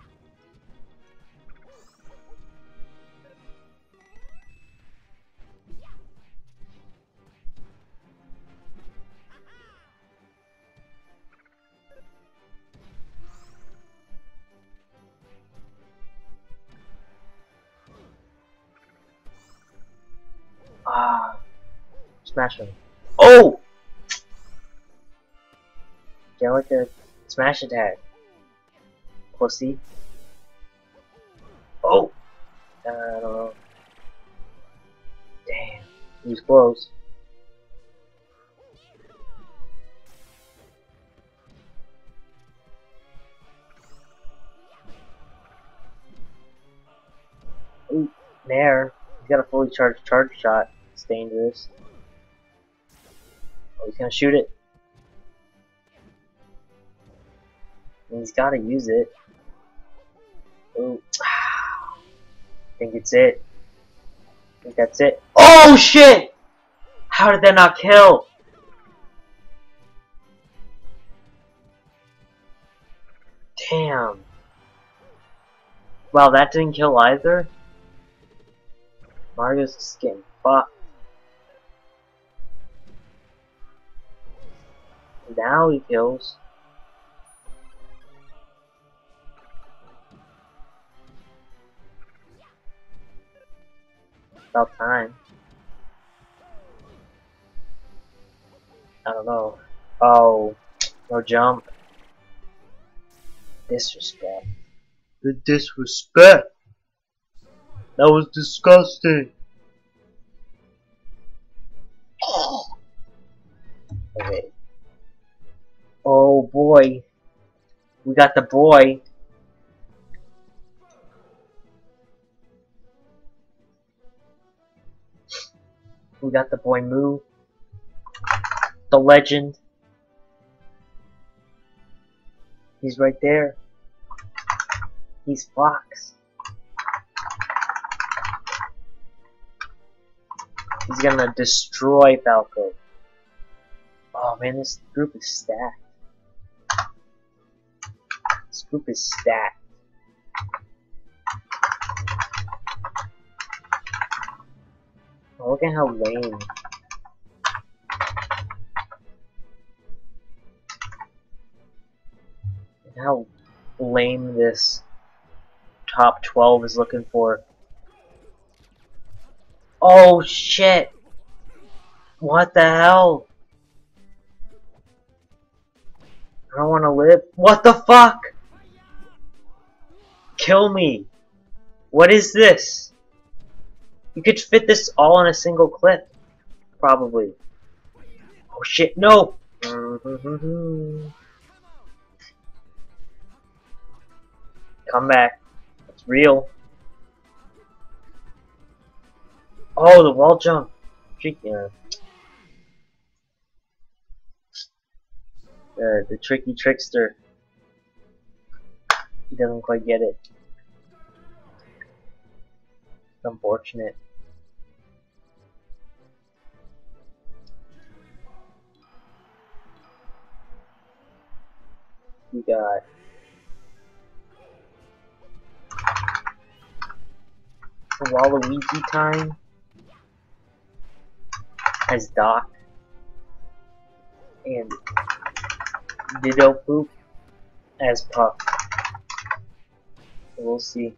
Ah, smash him. Oh! Get like a smash attack. Pussy. Oh! Uh, I don't know. Damn. He was close. Ooh, Nair. He's got a fully charged charge shot. It's dangerous. Oh, he's gonna shoot it. And he's gotta use it. Ooh. I think it's it. I think that's it. Oh shit! How did that not kill? Damn. Wow, that didn't kill either? Mario's just getting fucked. Now he kills. About time. I don't know. Oh, no jump. Disrespect. The disrespect. That was disgusting. Okay. Oh boy. We got the boy. We got the boy Moo. The legend. He's right there. He's Fox. He's gonna destroy Falco. Oh man, this group is stacked. This group is stacked. Oh, look at how lame. Look how lame this top twelve is looking for. Oh shit! What the hell? I don't want to live. What the fuck? Kill me. What is this? You could fit this all in a single clip. Probably. Oh shit, no! Come back. It's real. Oh, the wall jump. Yeah. The the tricky trickster. He doesn't quite get it. It's unfortunate. We got Waluigi time as Doc and Ditto Poop as Puff. So we'll see.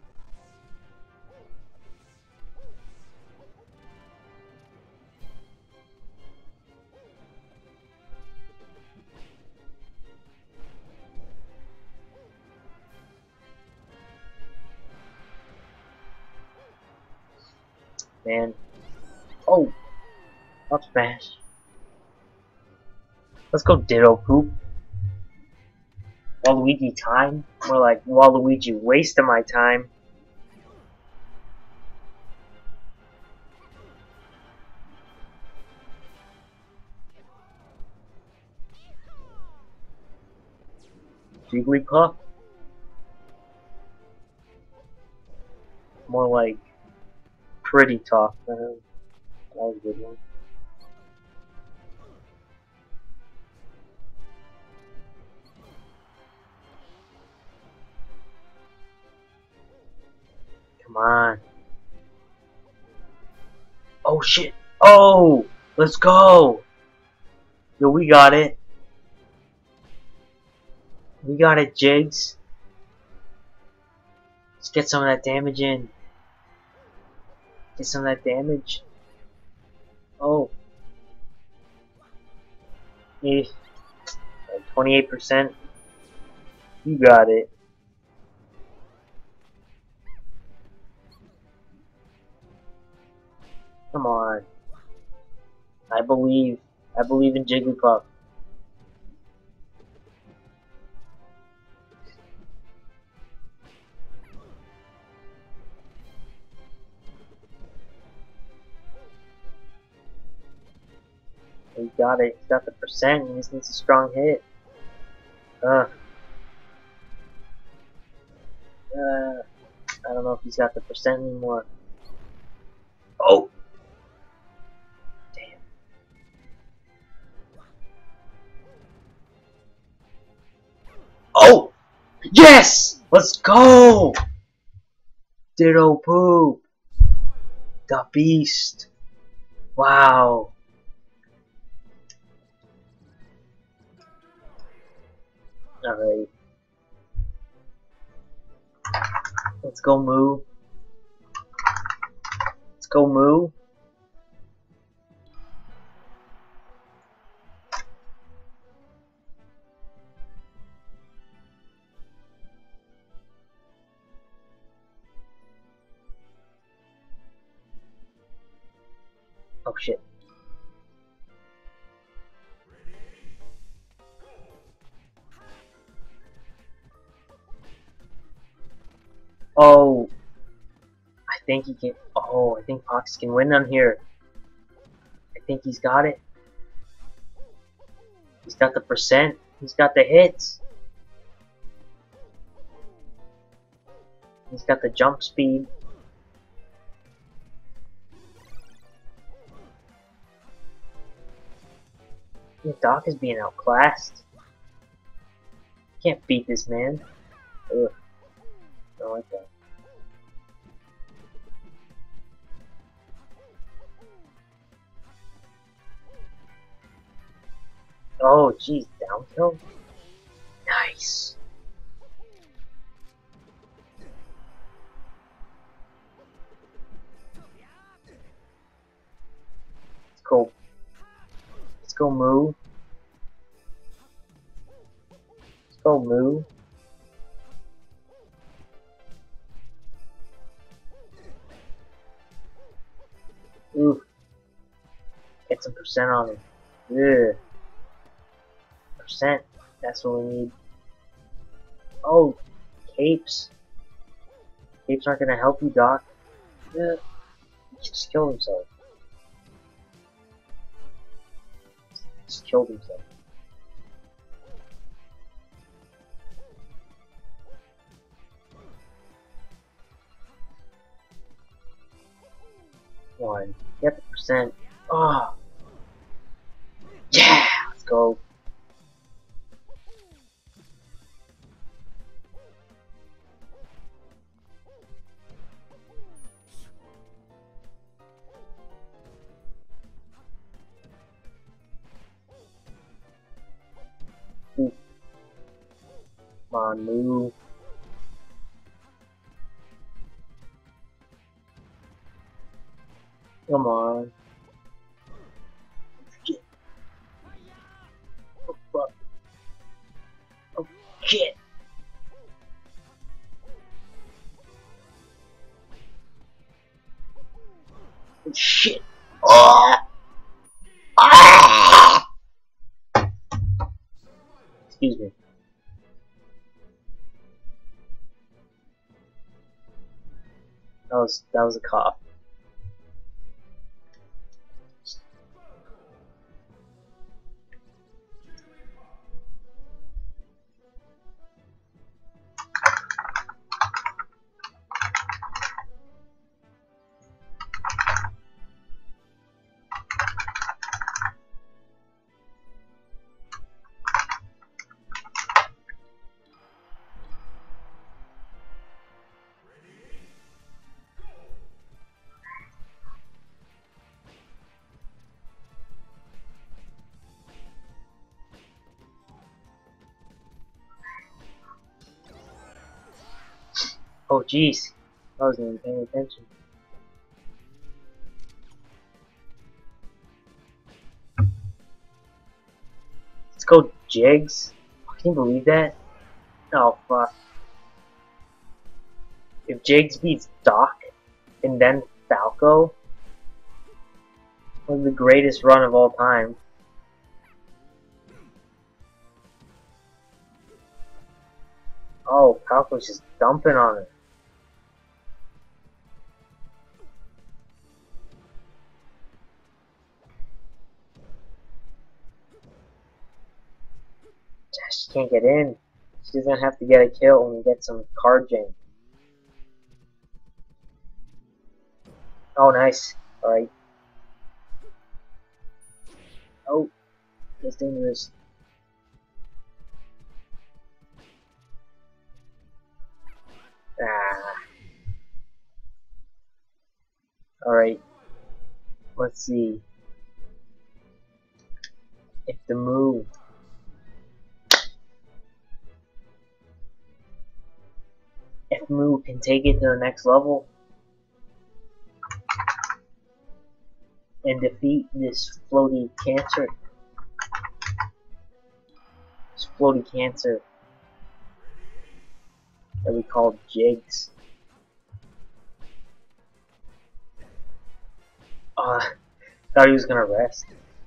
Man. Oh! Up smash. Let's go Ditto Poop. Waluigi time? More like Waluigi waste of my time. Jigglypuff? More like pretty tough. Uh, that was a good one. Come on. Oh shit. Oh! Let's go! Yo, we got it. We got it, Jigs. Let's get some of that damage in. Get some of that damage. Oh. Eh. twenty-eight percent. You got it. Come on. I believe. I believe in Jigglypuff. He got it. He got the percent. He just needs a strong hit. Uh. Uh. I don't know if he's got the percent anymore. Oh! Damn. Oh! Yes! Let's go! Ditto Poop! The Beast! Wow! Alright. Let's go Moo. Let's go Moo. Oh shit. Oh, I think he can. Oh, I think Fox can win on here. I think he's got it. He's got the percent. He's got the hits. He's got the jump speed. Yeah, Doc is being outclassed. Can't beat this man. Ugh. I don't like that. Oh, jeez, down tilt? Nice. Let's go. Let's go Moo. Let's go Moo. Ooh. Get some percent on him. Yeah. Percent. That's what we need. Oh, capes. Capes aren't gonna help you, Doc. Yeah. He just killed himself. Just killed himself. One. Get the percent. Oh. Yeah! Let's go. Ooh. Come on, move. Come on. Shit. Oh, fuck. Oh, shit. Oh, shit. Oh! Ah! Excuse me. That was that was a cough. Oh jeez, I wasn't even paying attention. Let's go, Jigs. Can you believe that? Oh fuck. If Jigs beats Doc and then Falco, was the greatest run of all time. Oh, Falco's just dumping on her. She can't get in. She doesn't have to get a kill and get some card jam. Oh, nice. Alright. Oh, it's dangerous. Ah. Alright. Let's see. If the move. If Moo can take it to the next level and defeat this floaty cancer. This floaty cancer that we call Jigs. Uh, thought he was gonna rest.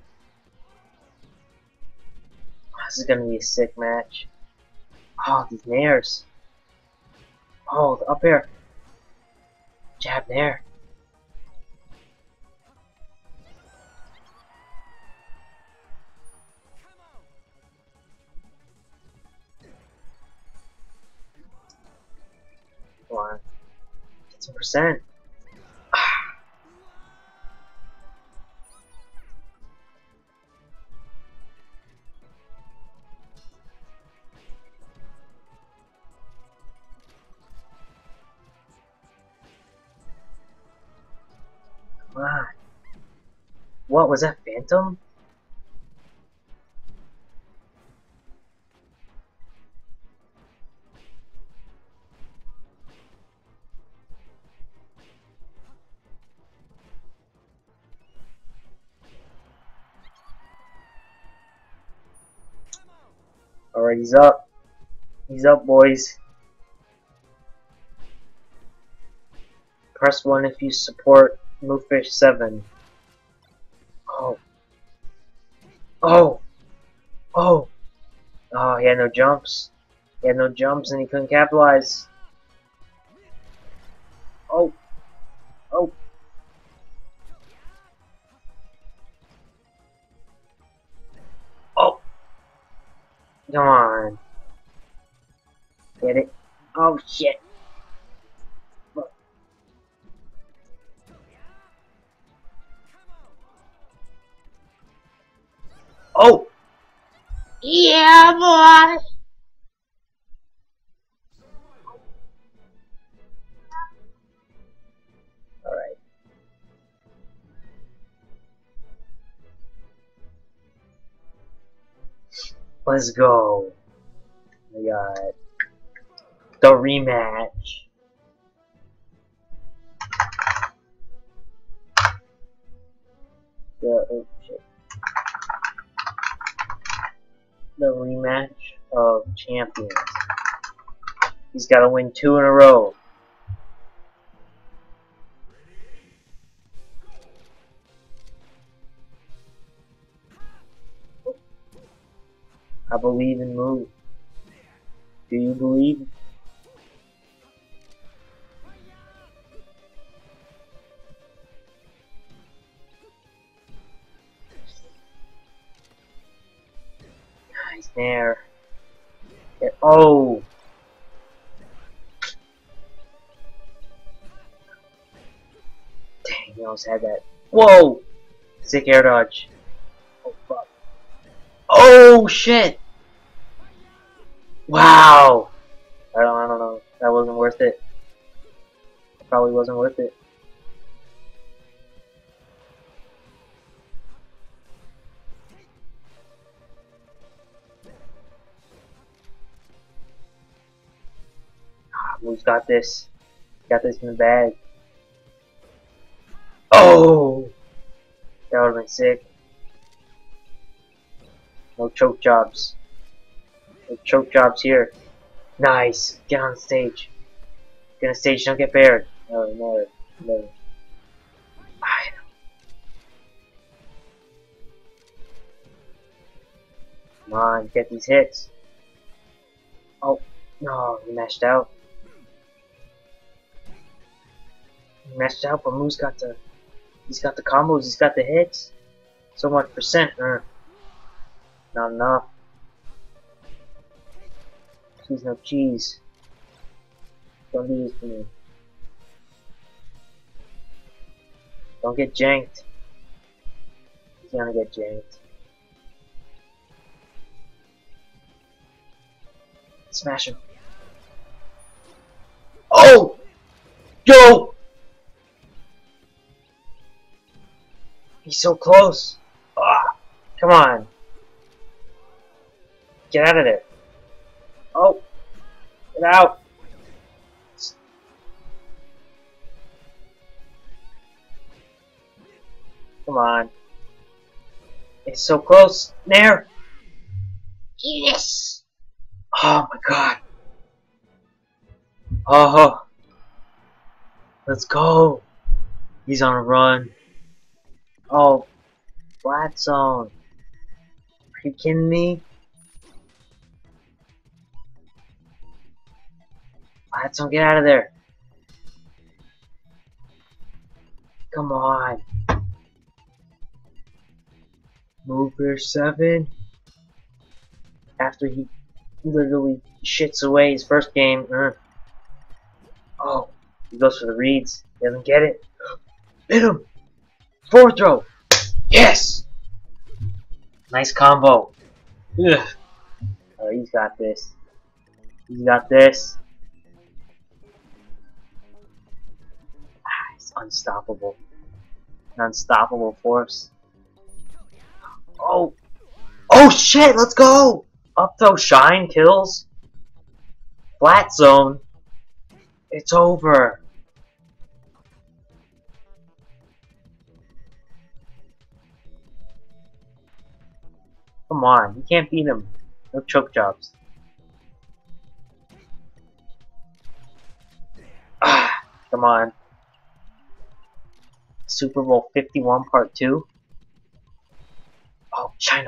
This is gonna be a sick match. Oh, these nairs. Oh, the up air. Jab nair. Come on. Get some percent. Come on. What was that, Phantom? Alright, he's up. He's up, boys. Press one if you support Moofish seven. Oh. Oh! Oh! Oh, he had no jumps. He had no jumps and he couldn't capitalize. Oh! Oh! Oh! Come on. Get it? Oh, shit. Oh! Yeah, boy! Alright. Let's go. We got the rematch. The, oh, shit. The rematch of champions. He's got to win two in a row. I believe in Mu. Do you believe? Nice there. Oh! Dang, he almost had that. Whoa! Sick air dodge. Oh, fuck. Oh, shit! Wow! I don't, I don't know. That wasn't worth it. Probably wasn't worth it. Who's got this? Got this in the bag. Oh! That would've been sick. No choke jobs. No choke jobs here. Nice. Get on stage. Get on stage, don't get buried. No, never. Never. Come on, get these hits. Oh, no, he mashed out. He mashed out, but Mu's got the, he's got the combos, he's got the hits. So much percent, uh, not enough. Cheese, no cheese. Don't do this to me. Don't get janked. He's gonna get janked. Smash him. Oh! Yo! He's so close. Ah, come on. Get out of there. Oh! Get out! Come on. It's so close. There! Yes! Oh my god. Oh. Let's go. He's on a run. Oh. Flat zone. Are you kidding me? Flat zone, get out of there. Come on. Move for seven. After he literally shits away his first game. Uh. Oh, he goes for the reads. He doesn't get it. Hit him. Forward throw. Yes. Nice combo. Ugh. Oh, he's got this. He's got this. Ah, he's unstoppable. An unstoppable force. Oh. Oh shit, let's go! Up throw shine kills. Flat zone. It's over. Come on, you can't beat him. No choke jobs. Ah, come on. Super Bowl fifty-one Part two. Oh, China.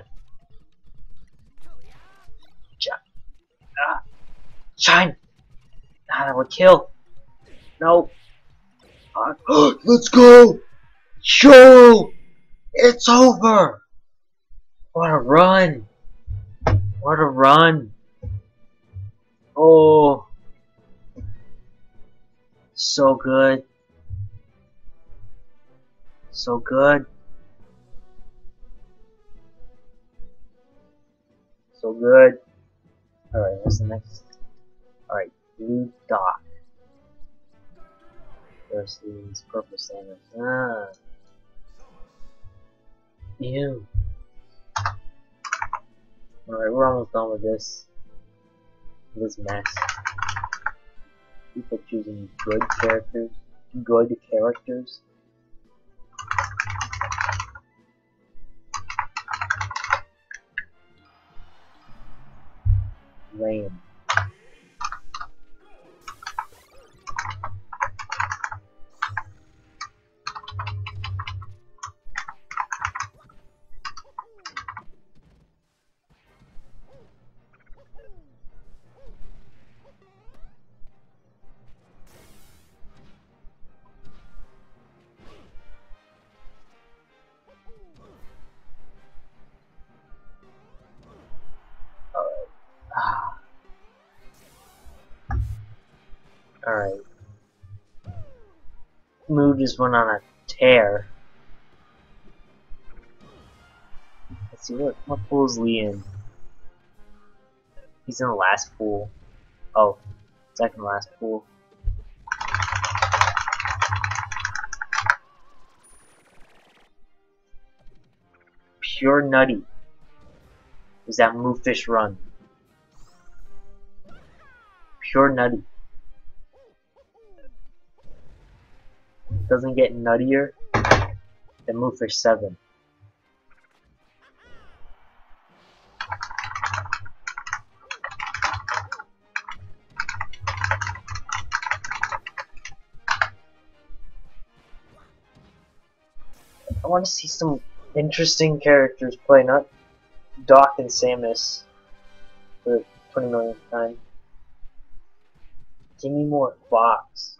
Ah, shine! Ah, that would kill. No. Ah, let's go! Show! It's over! What a run! What a run! Oh. So good. So good. good. Alright, what's the next? Alright, blue Doc versus purple Samus. Ah. Ew. Alright, we're almost done with this. This mess. People choosing good characters. Good characters. Lame. Ah. Alright. Moo just went on a tear. Let's see, what, what pool is Lee in? He's in the last pool. Oh, second last pool. Pure Nutty. Is that Moofish Run? Pure Nutty. Doesn't get nuttier than Moofish seven. I want to see some interesting characters play, not Doc and Samus for the twenty millionth time. Give me more Fox.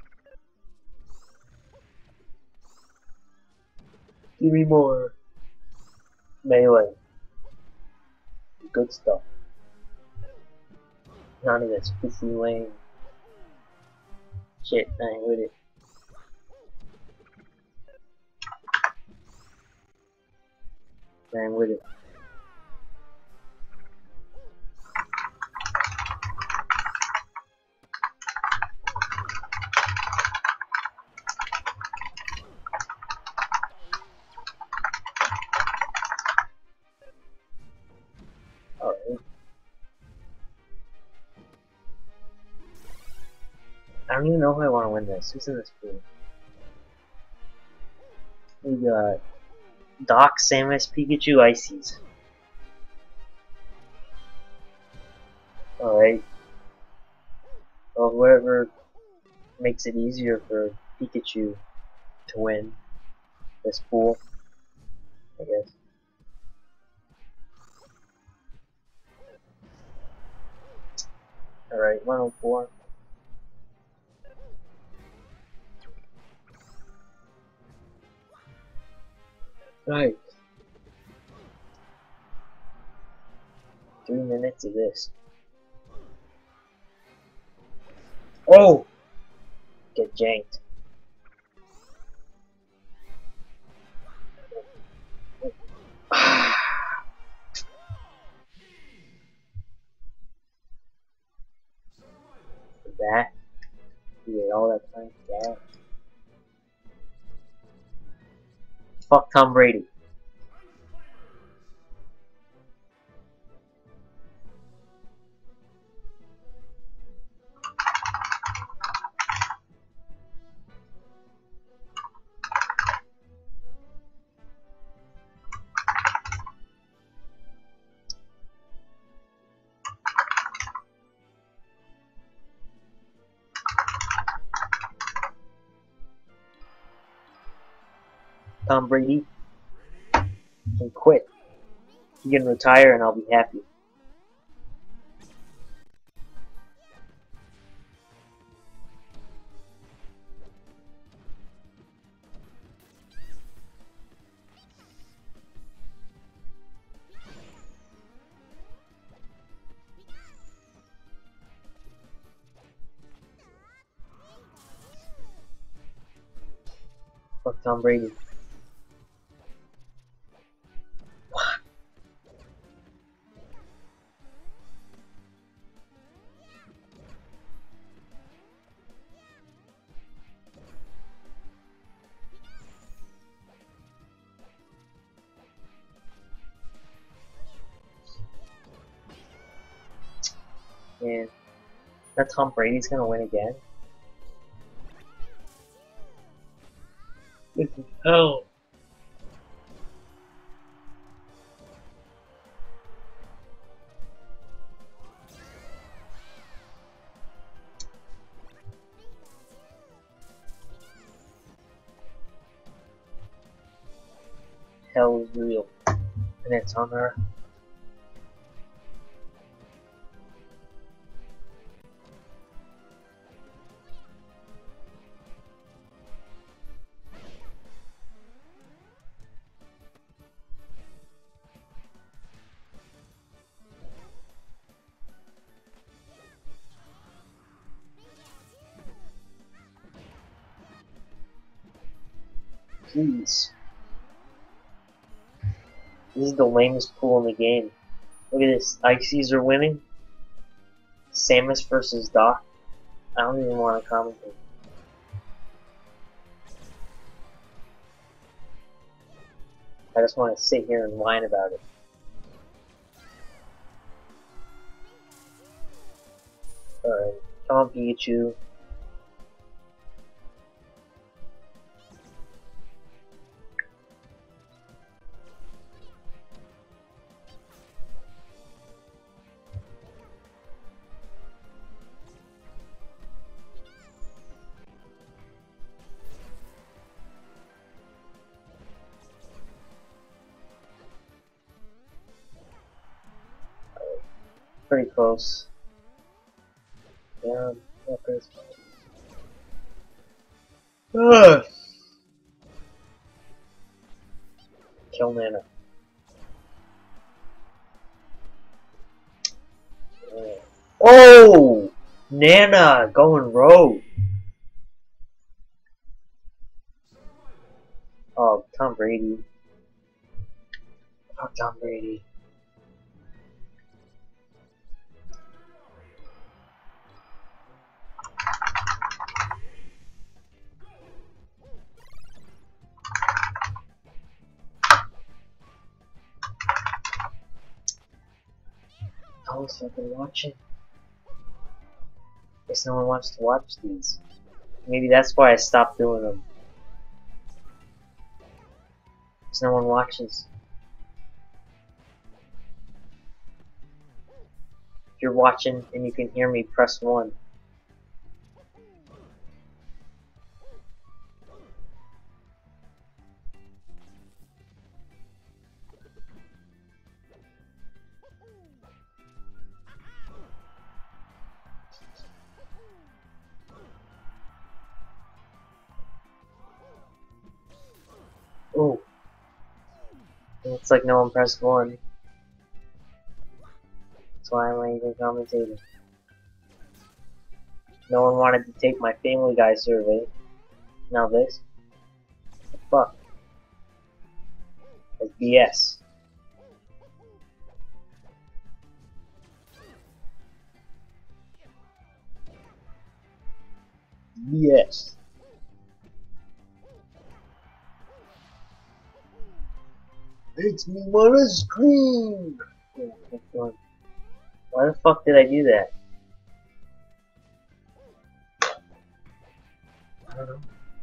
Give me more Melee. Good stuff. None of this goofy lame shit. I ain't with it. I ain't with it. Alright. I don't even know if I want to win this. Who's in this pool? We got Doc, Samus, Pikachu, Ices. Alright. Well, whoever makes it easier for Pikachu to win this pool, I guess. Alright, one oh four. Right. Three minutes of this. Oh! Get janked. For that? You wait all that time for that? Fuck Tom Brady. Tom Brady can quit. He can retire and I'll be happy. Fuck Tom Brady. And that Tom Brady's gonna win again. This is hell. Hell is real, and it's on her. Please. This is the lamest pool in the game. Look at this. Ices are winning. Samus versus Doc. I don't even want to commentate. I just want to sit here and whine about it. Alright, come on Pikachu. Pretty close. Yeah, yeah, pretty close. Ugh. Kill Nana. Oh! Nana going rogue. Oh, Tom Brady. Oh, Tom Brady. No one's fucking watching. Guess no one wants to watch these. Maybe that's why I stopped doing them. Because no one watches. If you're watching and you can hear me, press one. Oh. Looks like no one pressed one. That's why I'm even commentating. No one wanted to take my Family Guy survey. Now this? What the fuck? That's B S. Yes. Makes me wanna scream! Oh, why the fuck did I do that? I don't know.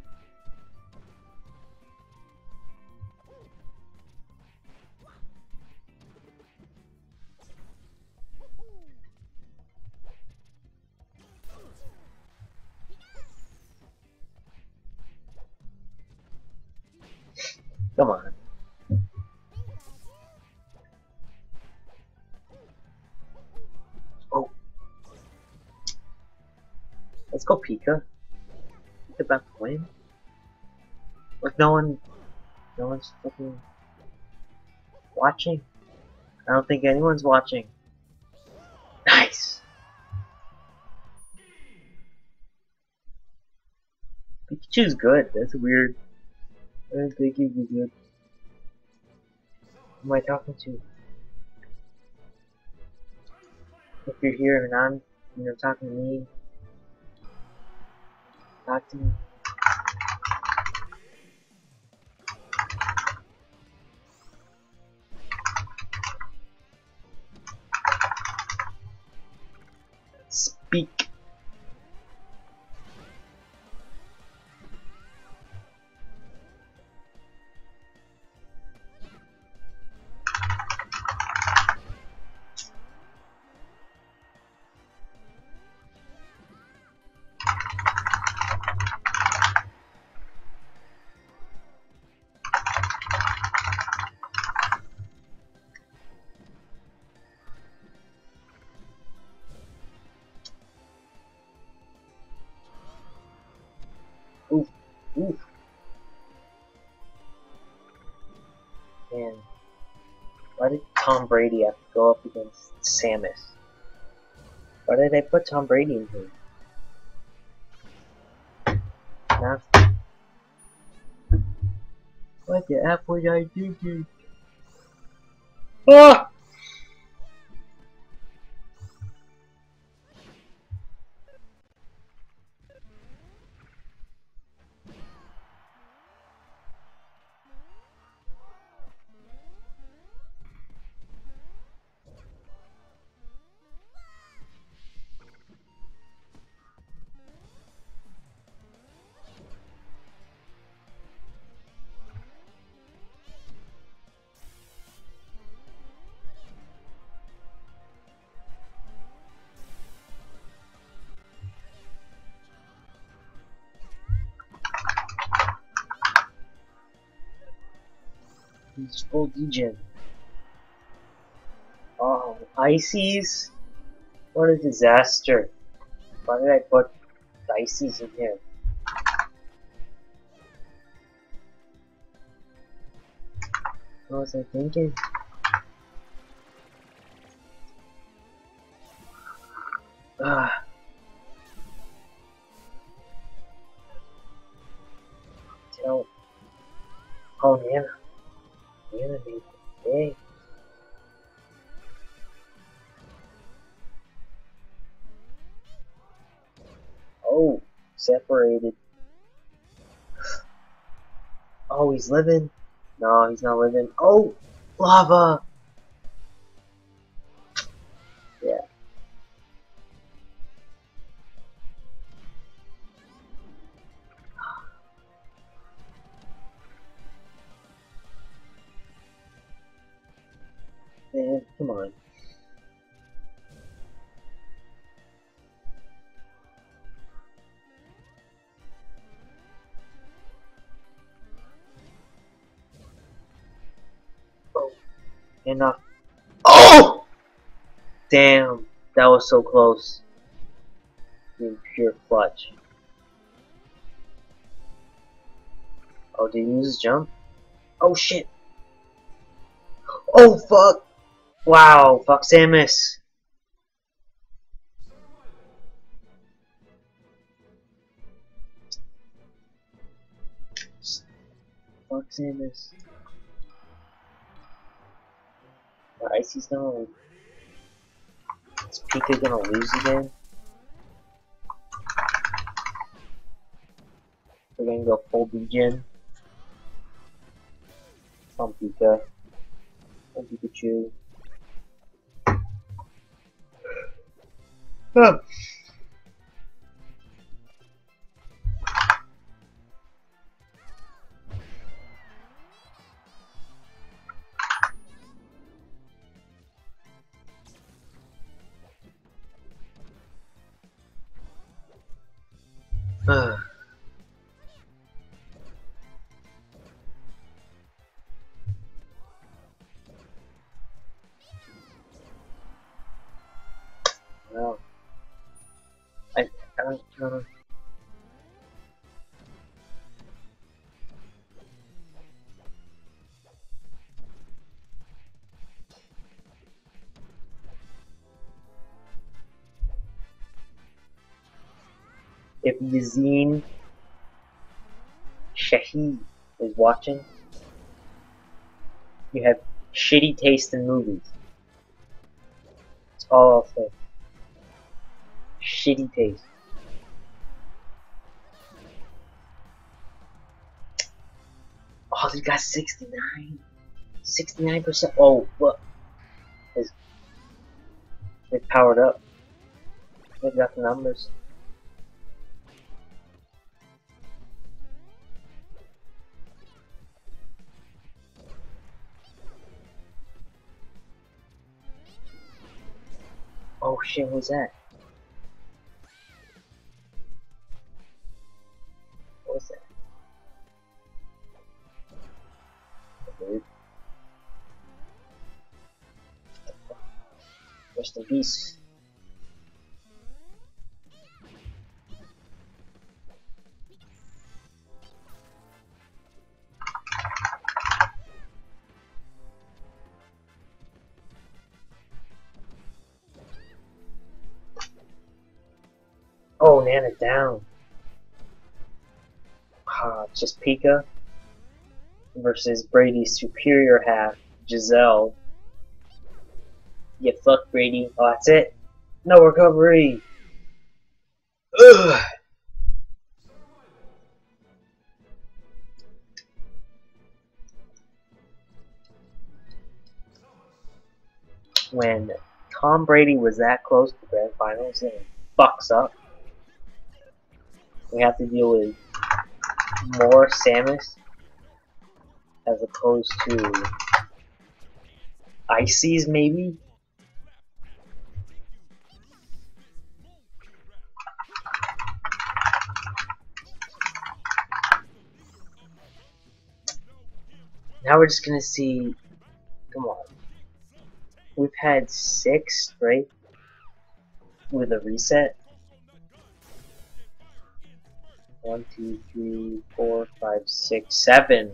Come on. Oh. Let's go Pika. Pika about to win. Like no one no one's fucking watching. I don't think anyone's watching. Nice. Pikachu's good. That's weird. I didn't think he'd be good. Who am I talking to? If you're here and I'm, you know, talking to me, talk to me. beak. Oof, oof. Man, why did Tom Brady have to go up against Samus? Why did I put Tom Brady in here? Now, what the F would I do here? Ah! He's full degen. Oh, Ices? What a disaster. Why did I put Ices in here? What was I thinking? Ah. Tell. Oh, Nana. Nana made the day. Oh, separated. Oh, he's living. No, he's not living. Oh, lava. Yeah. Man, come on. Oh, enough. Oh! Damn, that was so close. In pure clutch. Oh, did he use his jump? Oh shit! Oh fuck! Wow, fuck Samus! Fuck Samus. Are Icy's gonna... Is Pika gonna lose again? We're gonna go full degen. Come Pika. Come Pikachu. Huh. Uh. Well, I, I don't know. If Yazine Shahi is watching, you have shitty taste in movies. That's all I'll say. Shitty taste. Oh, they got sixty-nine. sixty-nine percent. Oh, what? It's, it's powered up. They got the numbers. Oh shit, what was that? What was that? Dude. Rest in peace. Oh, Nana down. Ah, it's just Pika versus Brady's superior half, Giselle. Yeah, fuck Brady. Oh, that's it. No recovery. Ugh. When Tom Brady was that close to the grand finals and it fucks up, we have to deal with more Samus as opposed to Ices, maybe? Now we're just gonna see. Come on. We've had six straight with a reset. One, two, three, four, five, six, seven.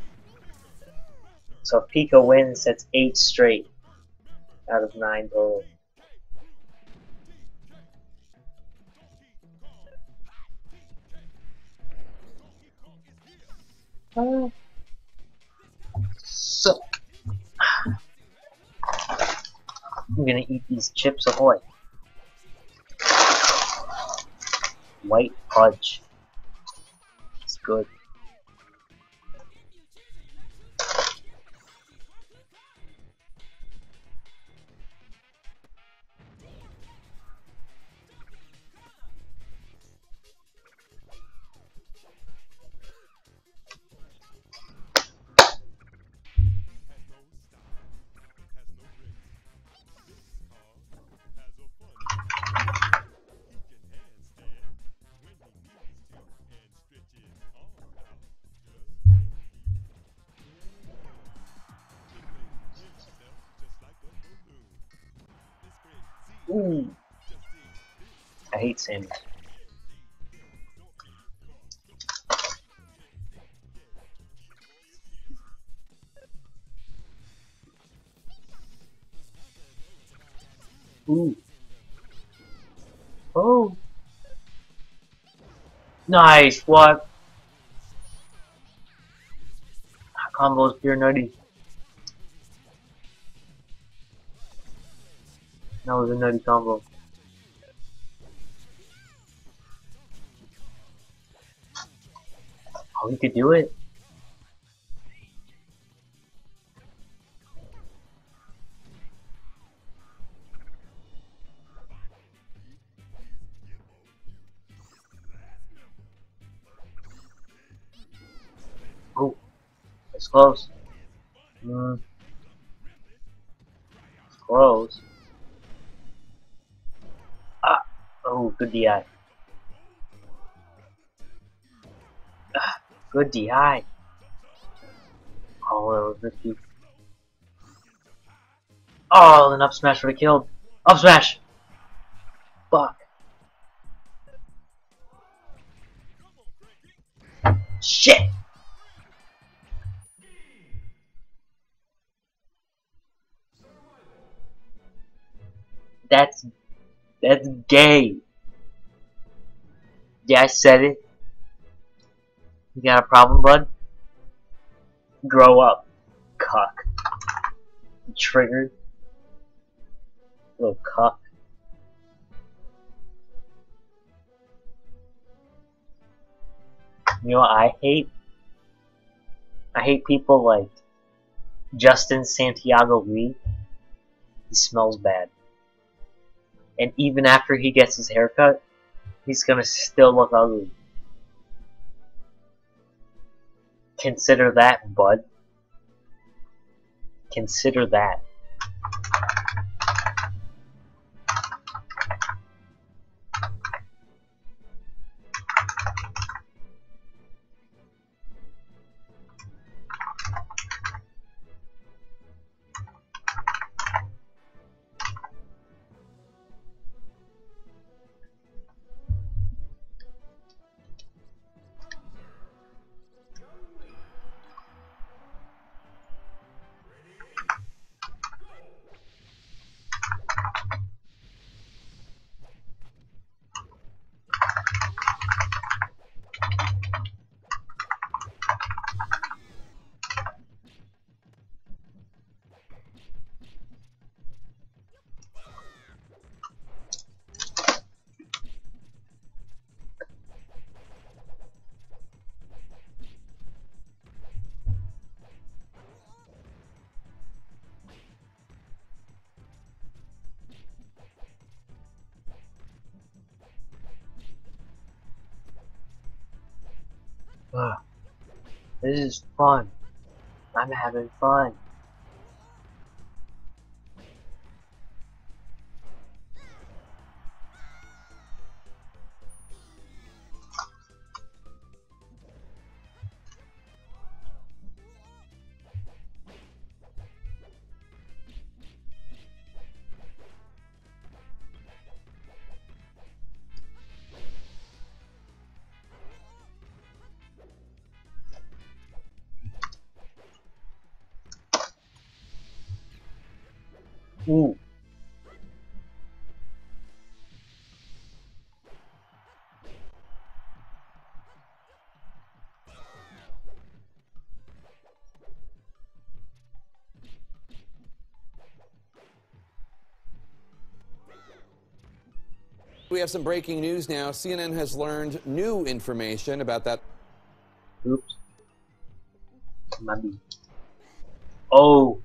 So if Pika wins, that's eight straight out of nine total. Uh, so I'm gonna eat these Chips Ahoy. White Fudge. It's good. Ooh. I hate Samus. Ooh. Oh. Nice. What? Combo's pure nutty. That was a nutty combo. Oh, he could do it. Oh, it's close. Mm. It's close. Ah. Oh, good D I. Ah, good D I. Oh, that was risky. Oh, an up smash would have killed. Up smash! Fuck. Shit! That's that's gay. Yeah, I said it. You got a problem, bud? Grow up, cuck. Triggered. Little cuck. You know what I hate? I hate people like Justin Santiago Lee. He smells bad. And even after he gets his haircut, he's gonna still look ugly. Consider that, bud. Consider that. Ugh. This is fun. I'm having fun. Ooh. We have some breaking news now. C N N has learned new information about that. Oops. Maybe. Oh.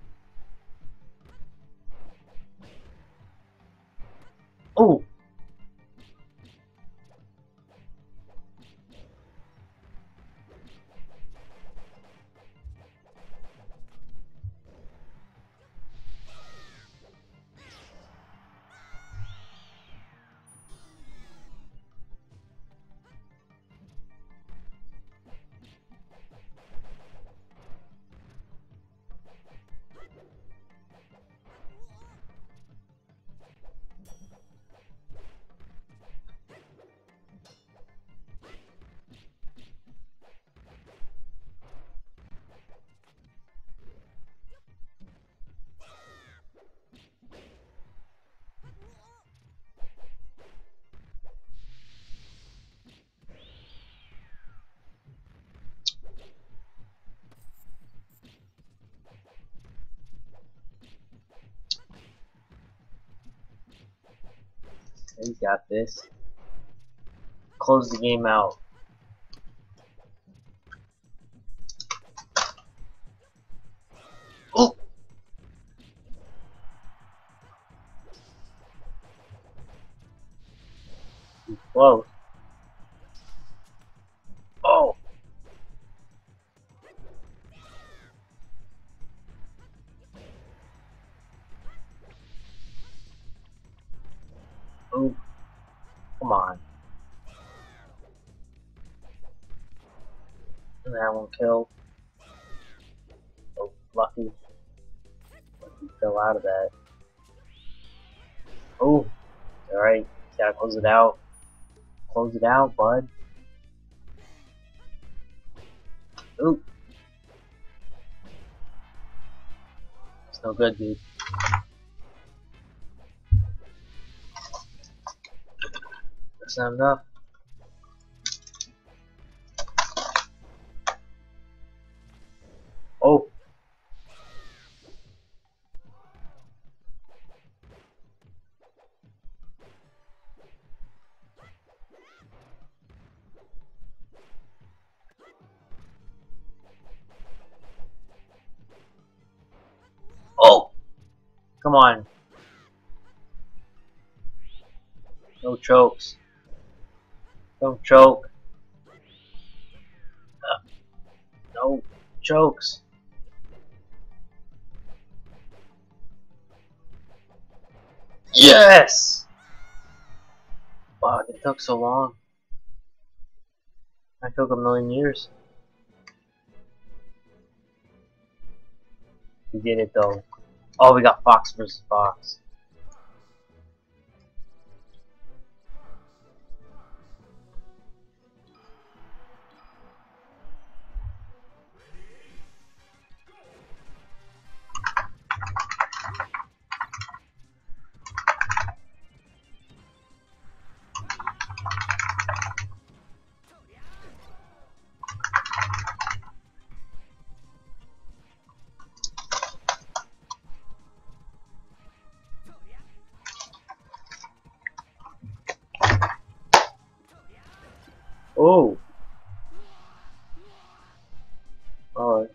Oh. He got this. Close the game out. Oh! Too close. Oh! Oh! Come on. And that one killed. Oh, lucky. Lucky fell out of that. Oh! Alright, gotta close it out. Close it out, bud. Ooh. It's no good, dude. That's not enough. Oh. Oh! Come on. No chokes. Don't choke. Uh, no chokes. Yes! Wow, it took so long. I took a million years. We did it though. Oh, we got Fox versus Fox. Oh. Alright.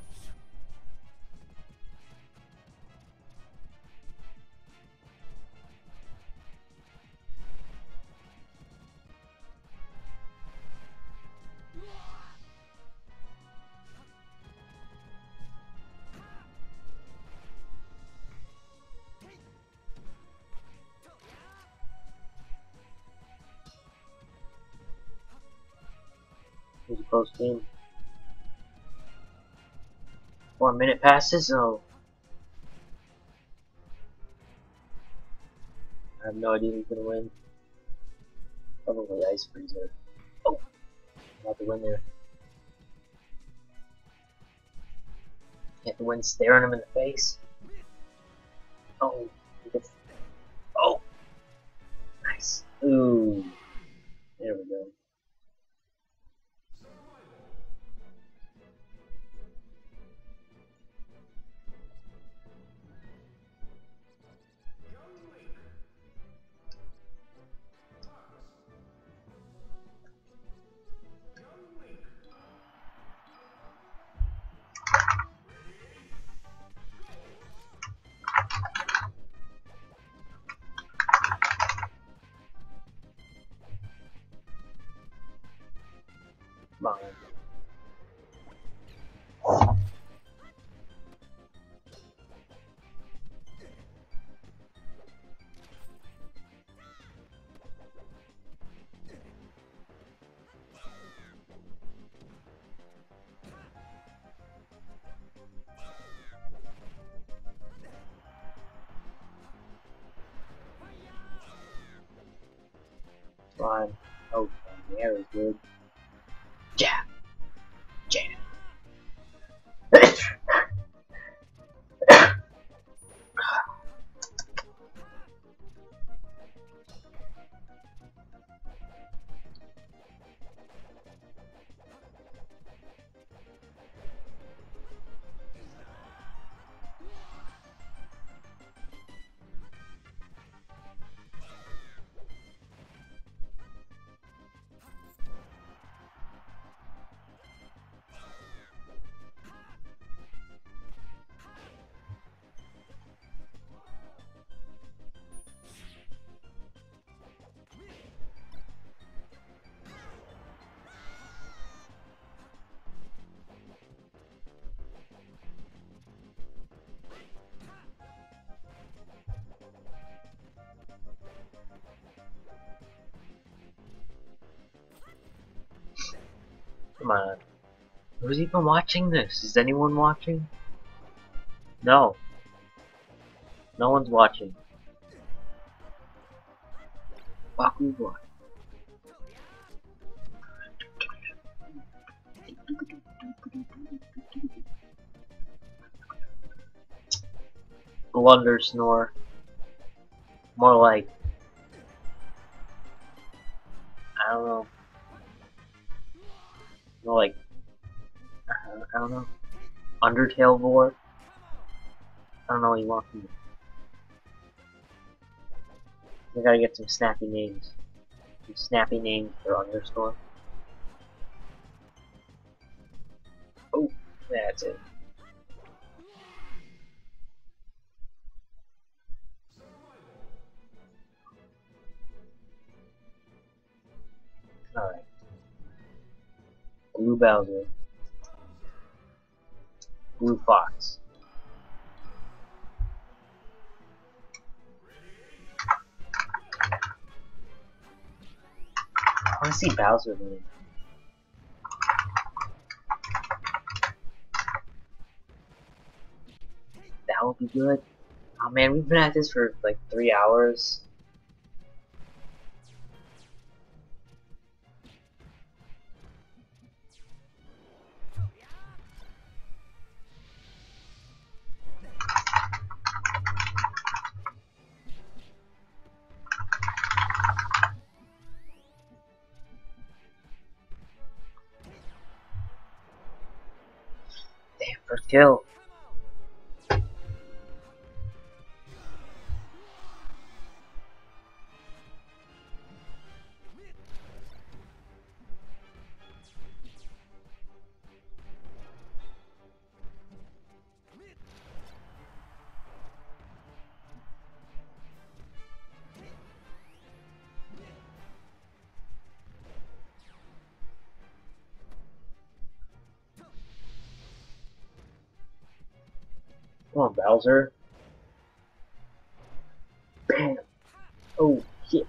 It was a close game. One minute passes? Oh. I have no idea who's gonna win. Probably Ice Freezer. Oh! Not the win there. Can't the win staring him in the face? Oh. Oh! Nice. Ooh. There we go. Come on. Fine. Oh, the air is good. Yeah. Yeah. Come on. Who's even watching this? Is anyone watching? No. No one's watching. Fuck who's watching? Blunder snore. More like, I don't know. More like, uh, I don't know. Undertale Vor. I don't know what you want from me. We gotta get some snappy names. Some snappy names for Understorm. Oh, that's it. Bowser. Blue Fox. I want to see Bowser move. That would be good. Oh man, we've been at this for like three hours. Damn, first kill. Come on, Bowser. Bam. Oh, shit.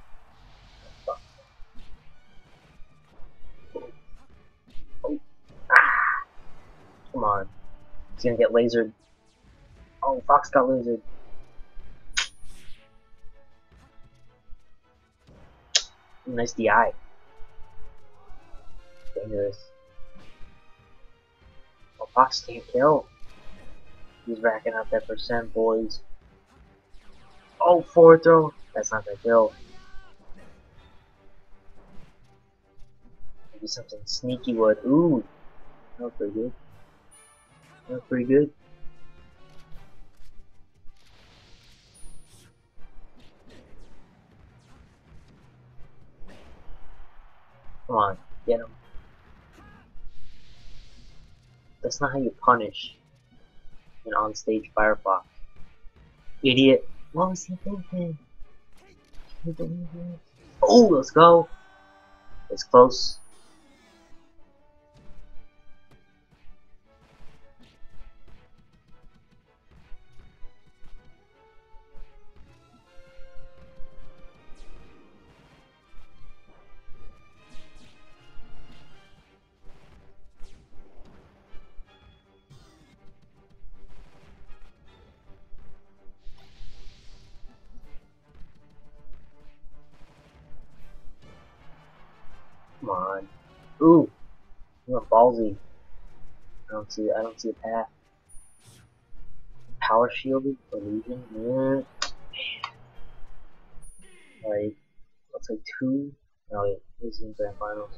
Oh. Ah. Come on. He's gonna get lasered. Oh, Fox got lasered. Nice D I. Dangerous. Oh, Fox can't kill. He's racking up that percent, boys. Oh, forward throw. That's not gonna kill. Maybe something sneaky would. Ooh. That was pretty good. That was pretty good. Come on, get him. That's not how you punish an on-stage Firefox. Idiot. What was he thinking? Oh, let's go. It's close. Come on. Ooh. You went ballsy. I don't see I don't see a path. Power shielded illusion? Mm. Like looks like two. No wait, this is in grand finals.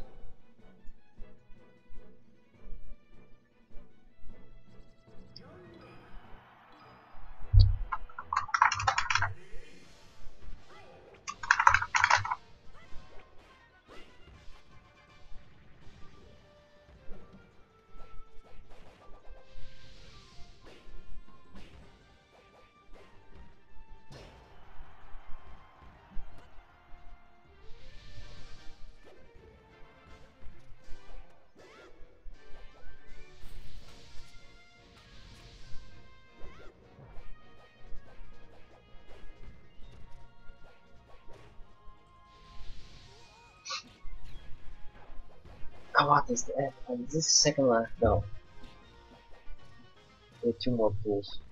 I want this to end. Is this the second last? No. We have two more pools.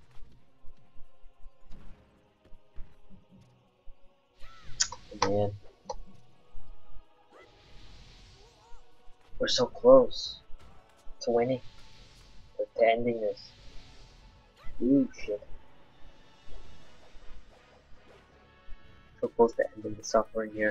Man. We're so close to winning. To ending this. Ooh, shit. So close to ending the suffering here.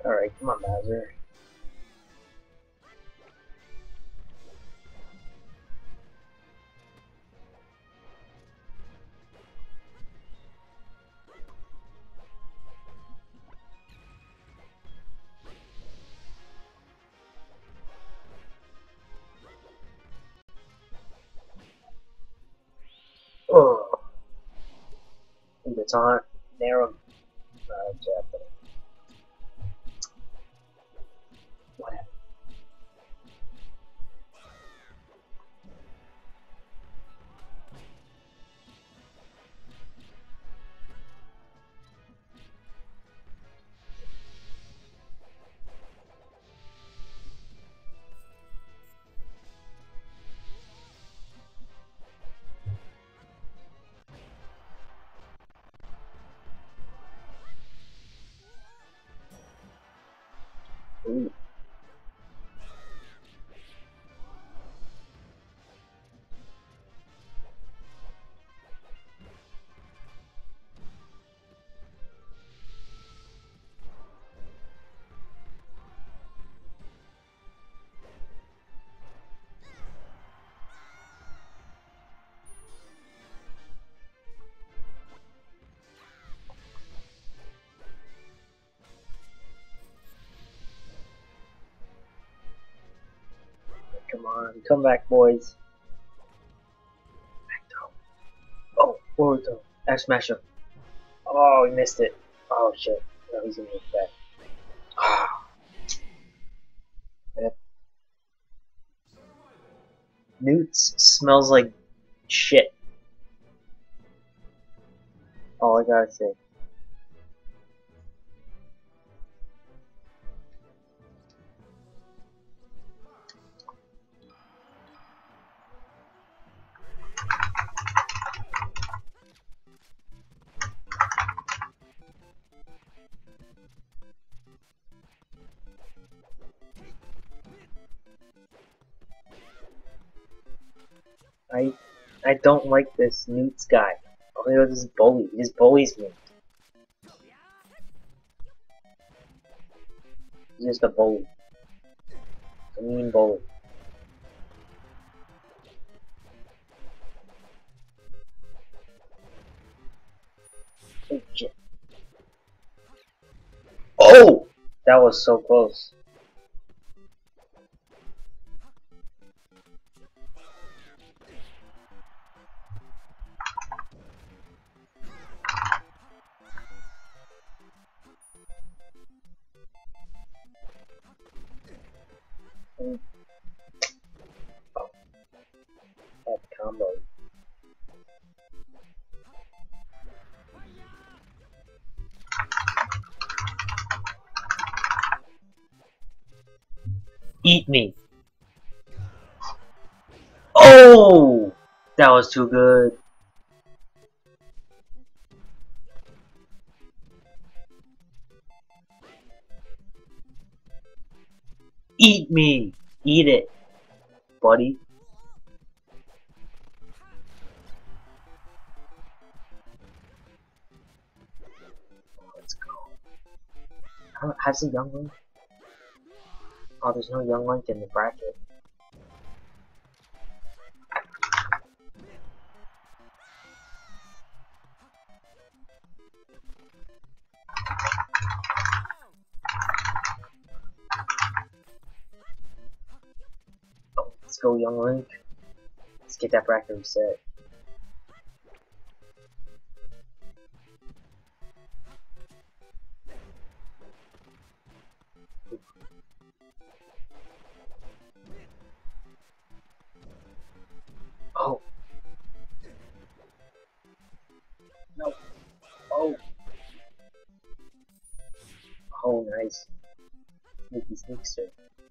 Alright, come on, Bowser. Oh, it's on narrow. Uh, Japanese. What happened? Ooh. Come on, come back, boys. Back down. Oh, forward throw. Ash smasher. Oh, he missed it. Oh shit. No, he's gonna hit that. Ah. Yep. Newts smells like shit. All I gotta say. I I don't like this Newts guy. Oh, you know, this bully. He just bullies me. He's just a bully. A mean bully. Oh shit. Oh! That was so close. Oh, that combo. Eat me. Oh! That was too good. Eat me. Eat it, buddy. Let's go. How, has a young Link? Oh, there's no young Link in the bracket. Oh, let's go, young Link. Let's get that bracket reset. Oh. No. Oh. Oh, nice. Sneaky sneakster.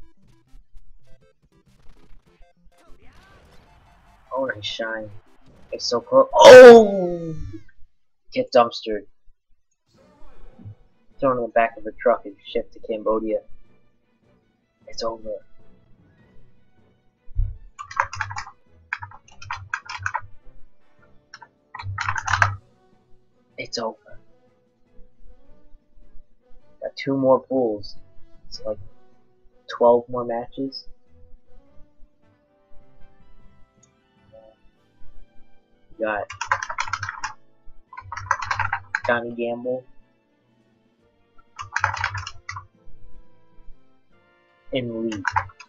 Oh, nice shine. It's so close. Oh! Get dumpstered. Thrown in the back of a truck and shipped to Cambodia. It's over. It's over. Got two more pools. It's like twelve more matches. We got Johnny Gamble in lead.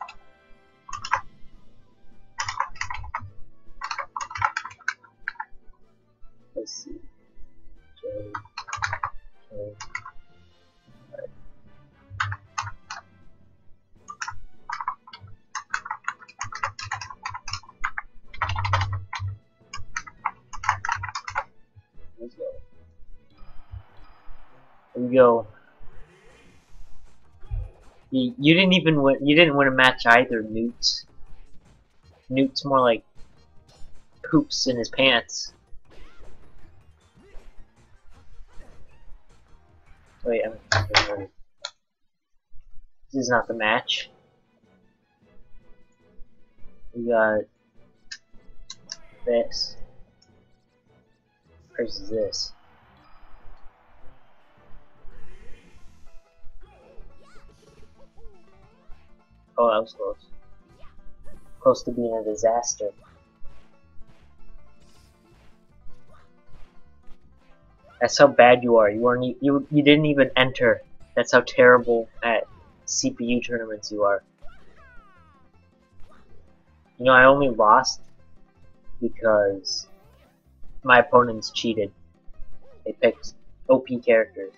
Let's see. J, K. Right. Let's go. Here we go. You, you didn't even win. You didn't win a match either, Newt. Newt's more like poops in his pants. Wait, I'm, I'm this is not the match. We got this. Versus this. Oh, that was close. Close to being a disaster. That's how bad you are. You weren't. E you you didn't even enter. That's how terrible at C P U tournaments you are. You know, I only lost because my opponents cheated. They picked O P characters.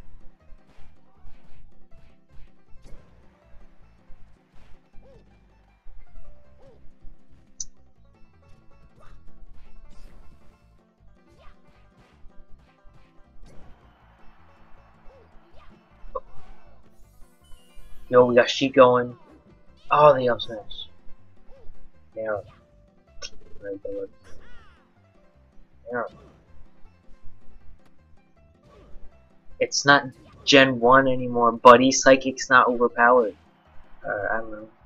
Yo, we got Sheik going. Oh, the up smash. Narrow. Right there. Narrow. It's not Gen one anymore, buddy. Psychic's not overpowered. Uh, I don't know.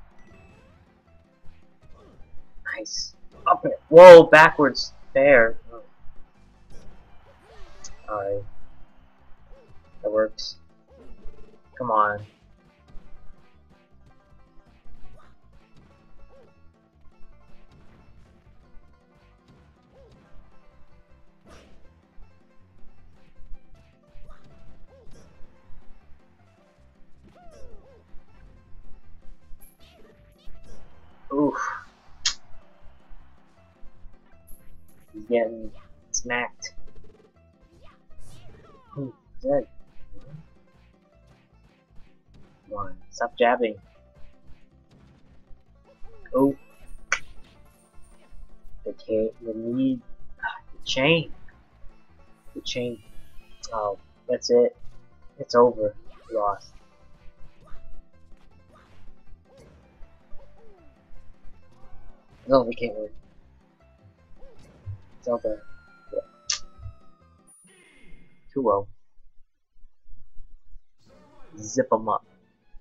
Nice. Up it. Whoa, backwards. There. Oh. Alright. That works. Come on. Oof. He's getting smacked. Ooh, good. Come on, stop jabbing. Oh. The, the need. The chain. The chain. Oh, that's it. It's over. Lost. No, we can't win. It's all there. Yeah. two oh. Zip them up.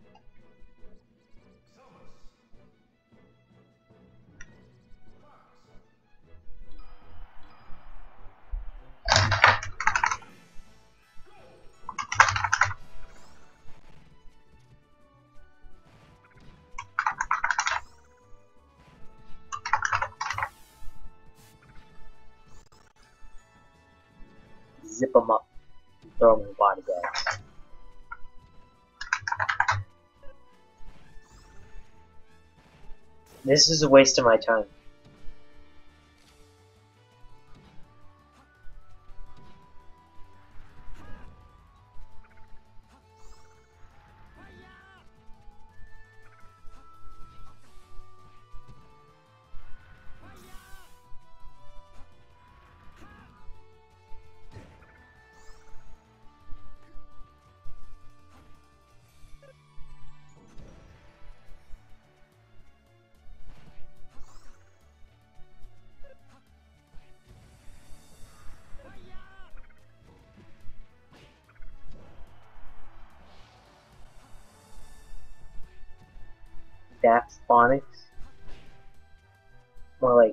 Zip them up. Throw them in the body bags. This is a waste of my time. Daft Phonics. More like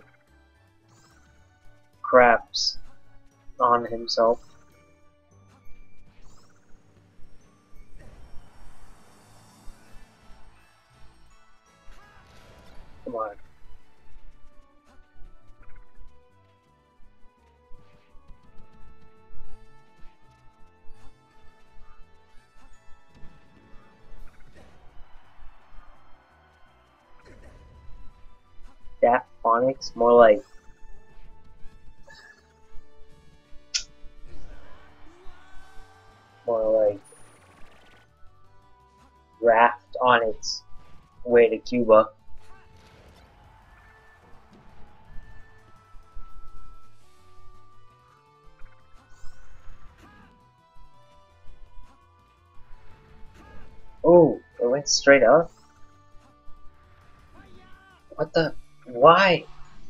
craps on himself. come on. Daft Phonics, more like more like Raft on its way to Cuba. Oh, it went straight up? What the? Why?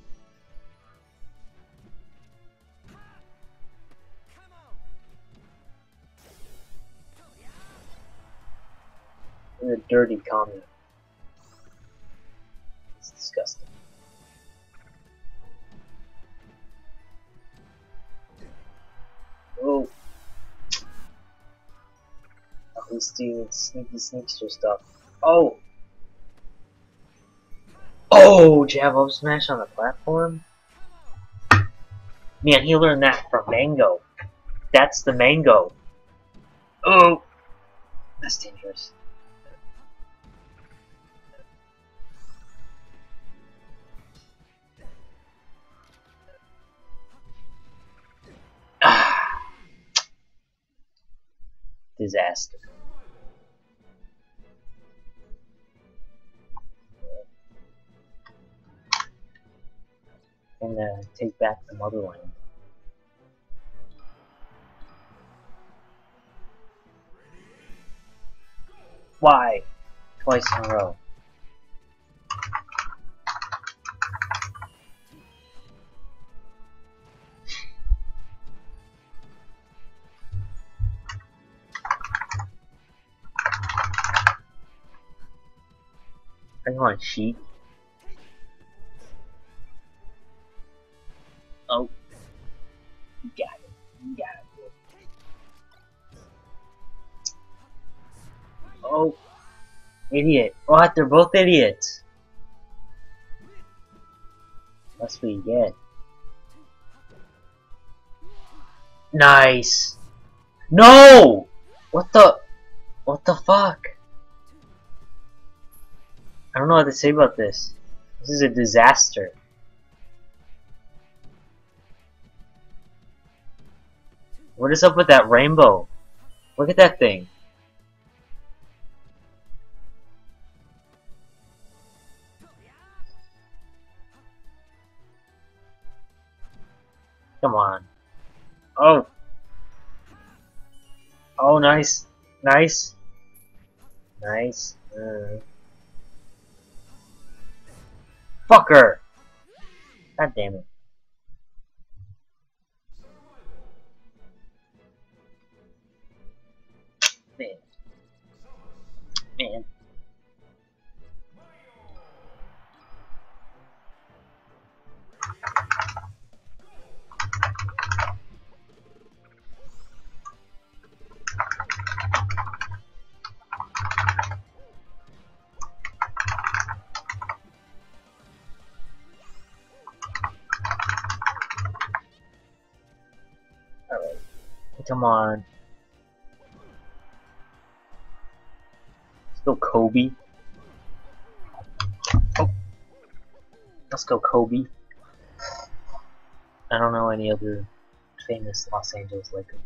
You're a dirty commie. It's disgusting. Oh. Oh, he's doing sneaky sneakster stuff. Oh! Oh! Jab up smash on the platform? Man, he learned that from Mango. That's the Mango. Oh! That's dangerous. Ah! Disaster. And uh, take back the motherland. Why? Twice in a row. Hang on, sheep. Oh. You got it. You got it. Oh. Idiot. What? They're both idiots. That's what you get. Nice. No! What the? What the fuck? I don't know what to say about this. This is a disaster. What is up with that rainbow? Look at that thing. Come on. Oh. Oh, nice. Nice. Nice. Uh. Fucker! God damn it. Man. Man. Alright. Come on. Let's go Kobe. Oh. Let's go Kobe. I don't know any other famous Los Angeles Lakers.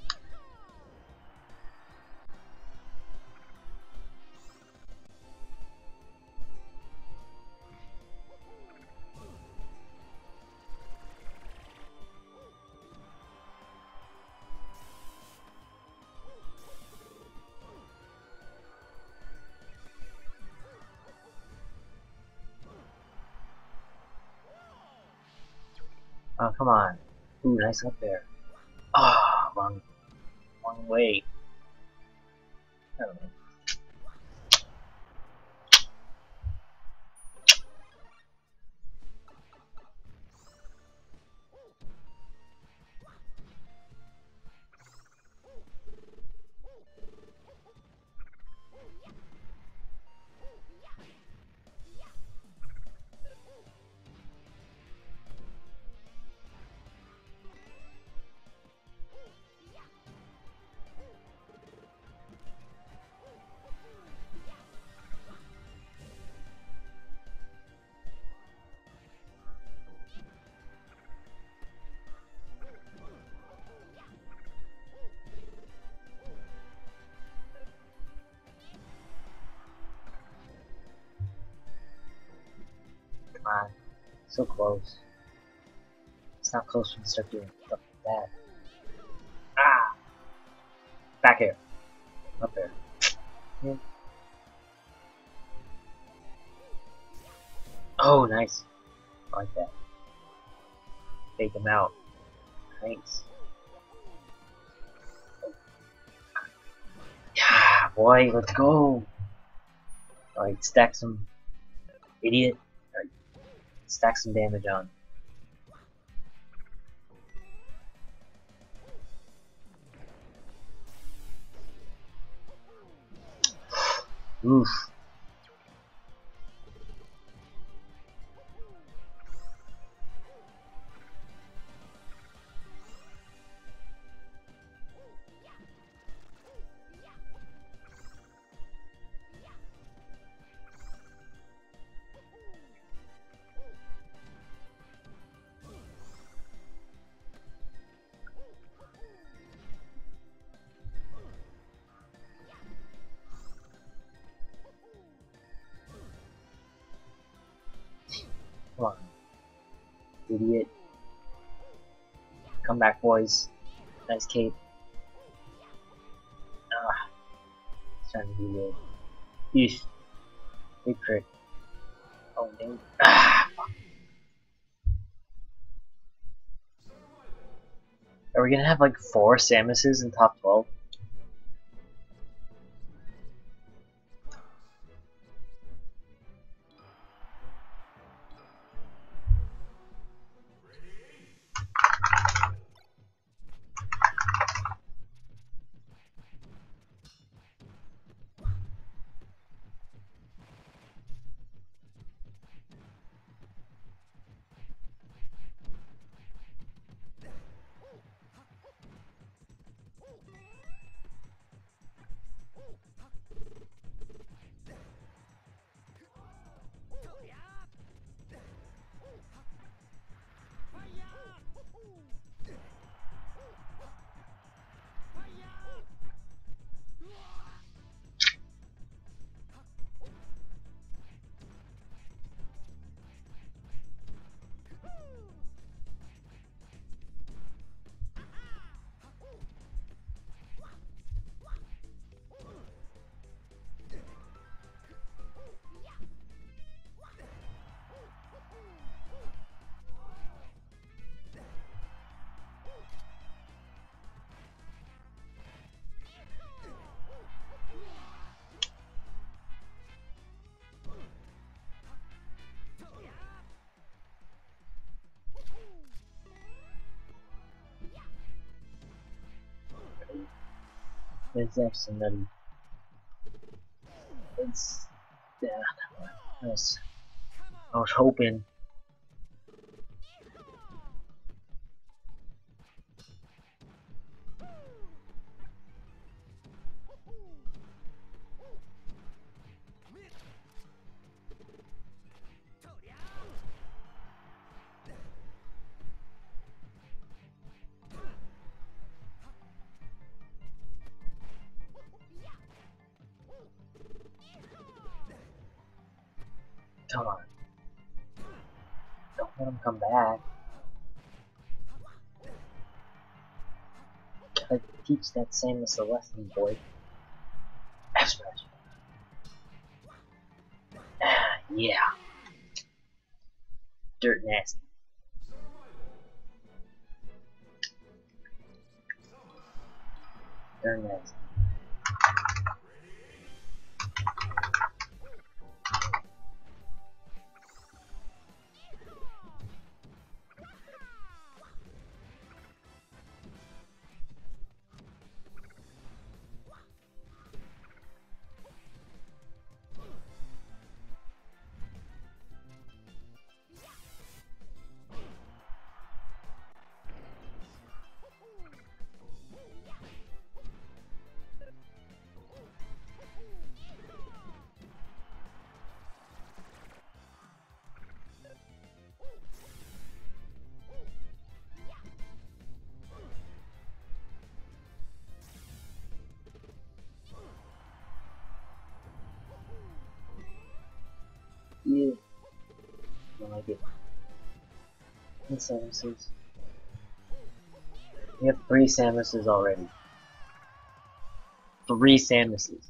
Oh, come on. Ooh, nice up there. Ah, oh, wrong, wrong way. I don't know. on. So close. It's not close when you start doing stuff like that. Ah! Back here. Up there. Yeah. Oh, nice. I like that. Take him out. Nice. Yeah, boy, let's go. Alright, stack some. Idiot. Alright, stack some damage on. Oof. Come on. Idiot. Come back, boys. Nice cape. Ah. It's trying to be good. Yeesh. Big crit. Oh, no. Ah. Are we gonna have like four Samuses in top twelve? It's excellent. It's yeah. I was, I was hoping. Come on. Don't let him come back. Gotta teach that Samus a lesson, boy. F smash. Ah, yeah. Dirt nasty. Dirt nasty. like it. And Samuses. We have three Samuses already. Three Samuses.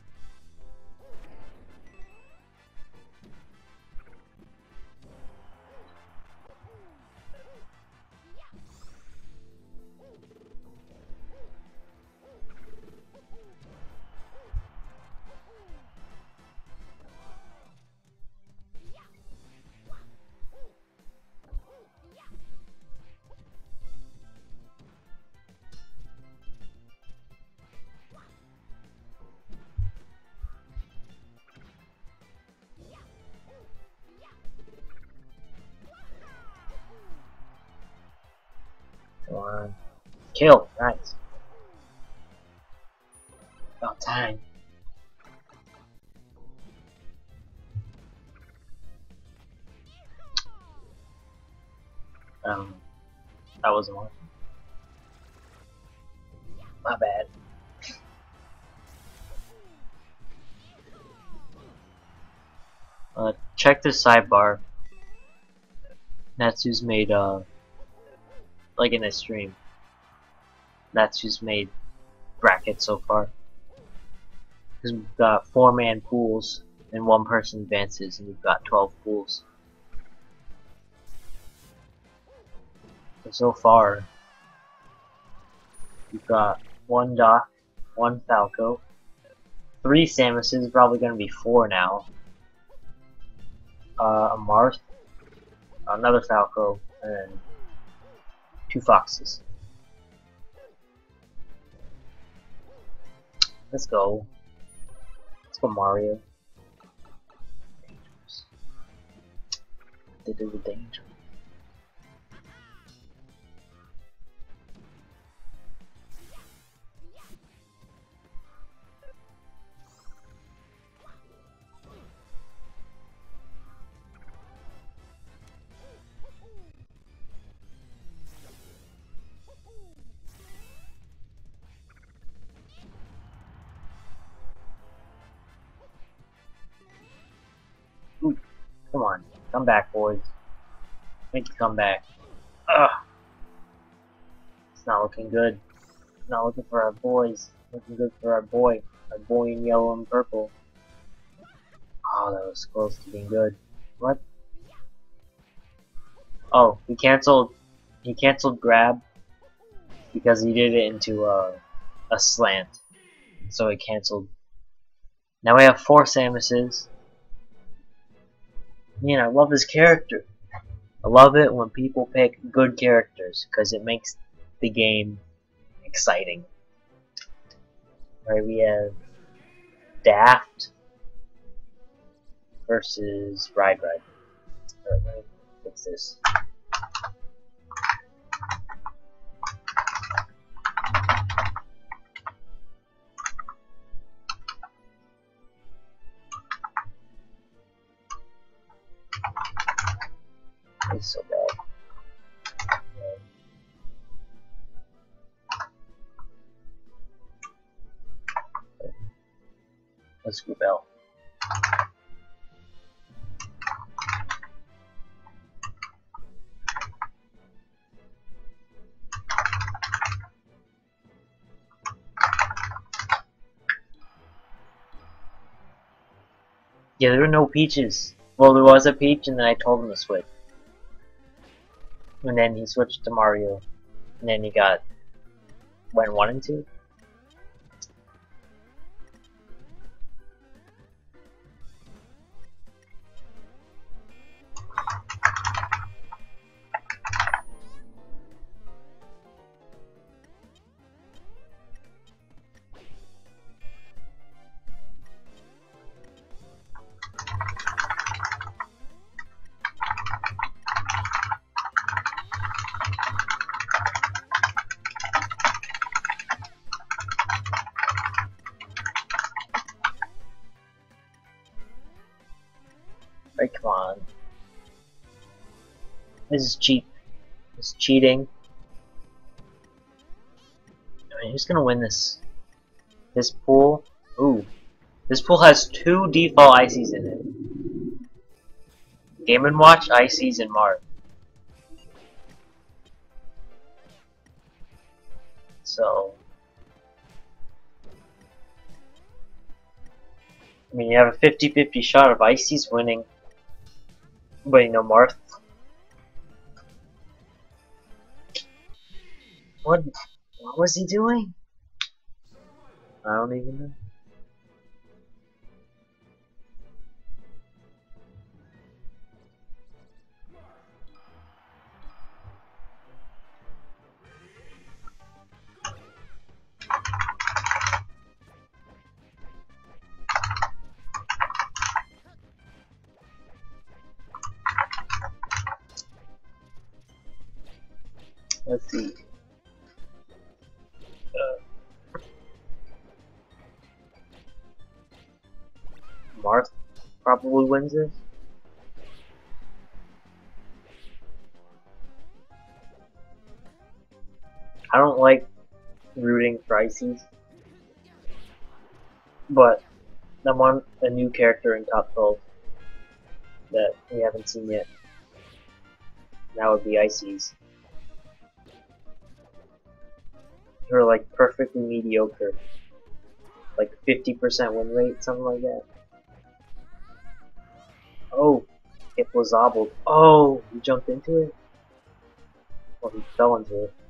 Come on. Kill. Nice. About time. Um, that wasn't one. My bad. Uh, check the sidebar. Natsu's made, uh, like in a stream. Natsu's made brackets so far. Because we've got four man pools and one person advances, and we've got twelve pools. So, so far, we've got one Doc, one Falco, three Samuses, probably gonna be four now. Uh, a Marth, another Falco, and two Foxes. Let's go. Let's go, Mario. Dangerous. They did the danger. Ooh, come on, come back, boys. Make you come back. Ugh. It's not looking good. It's not looking for our boys. Looking good for our boy. Our boy in yellow and purple. Oh, that was close to being good. What? Oh, he canceled. He canceled grab because he did it into a a slant, so he canceled. Now we have four Samuses. Man, I love his character. I love it when people pick good characters because it makes the game exciting. Right, we have Daft versus Ride Ride. Alright, let me fix this. It's so bad. Let's group L. Yeah, there were no peaches. Well, there was a peach, and then I told him to switch. And then he switched to Mario. And then he got... went one and two? Right, come on. This is cheap. This is cheating. I mean, who's gonna win this? This pool? Ooh. This pool has two default I Cs in it. Game and Watch, Ices, and Marth. So, I mean, you have a fifty fifty shot of Ices winning, but you know, Marth. What? What was he doing? I don't even know. Let's see. Uh, Marth probably wins this. I don't like rooting for Ices, but I want a new character in top twelve that we haven't seen yet. That would be Ices. Or like perfectly mediocre, like fifty percent win rate, something like that. Oh, it was obbled. Oh, he jumped into it. Well, he fell into it.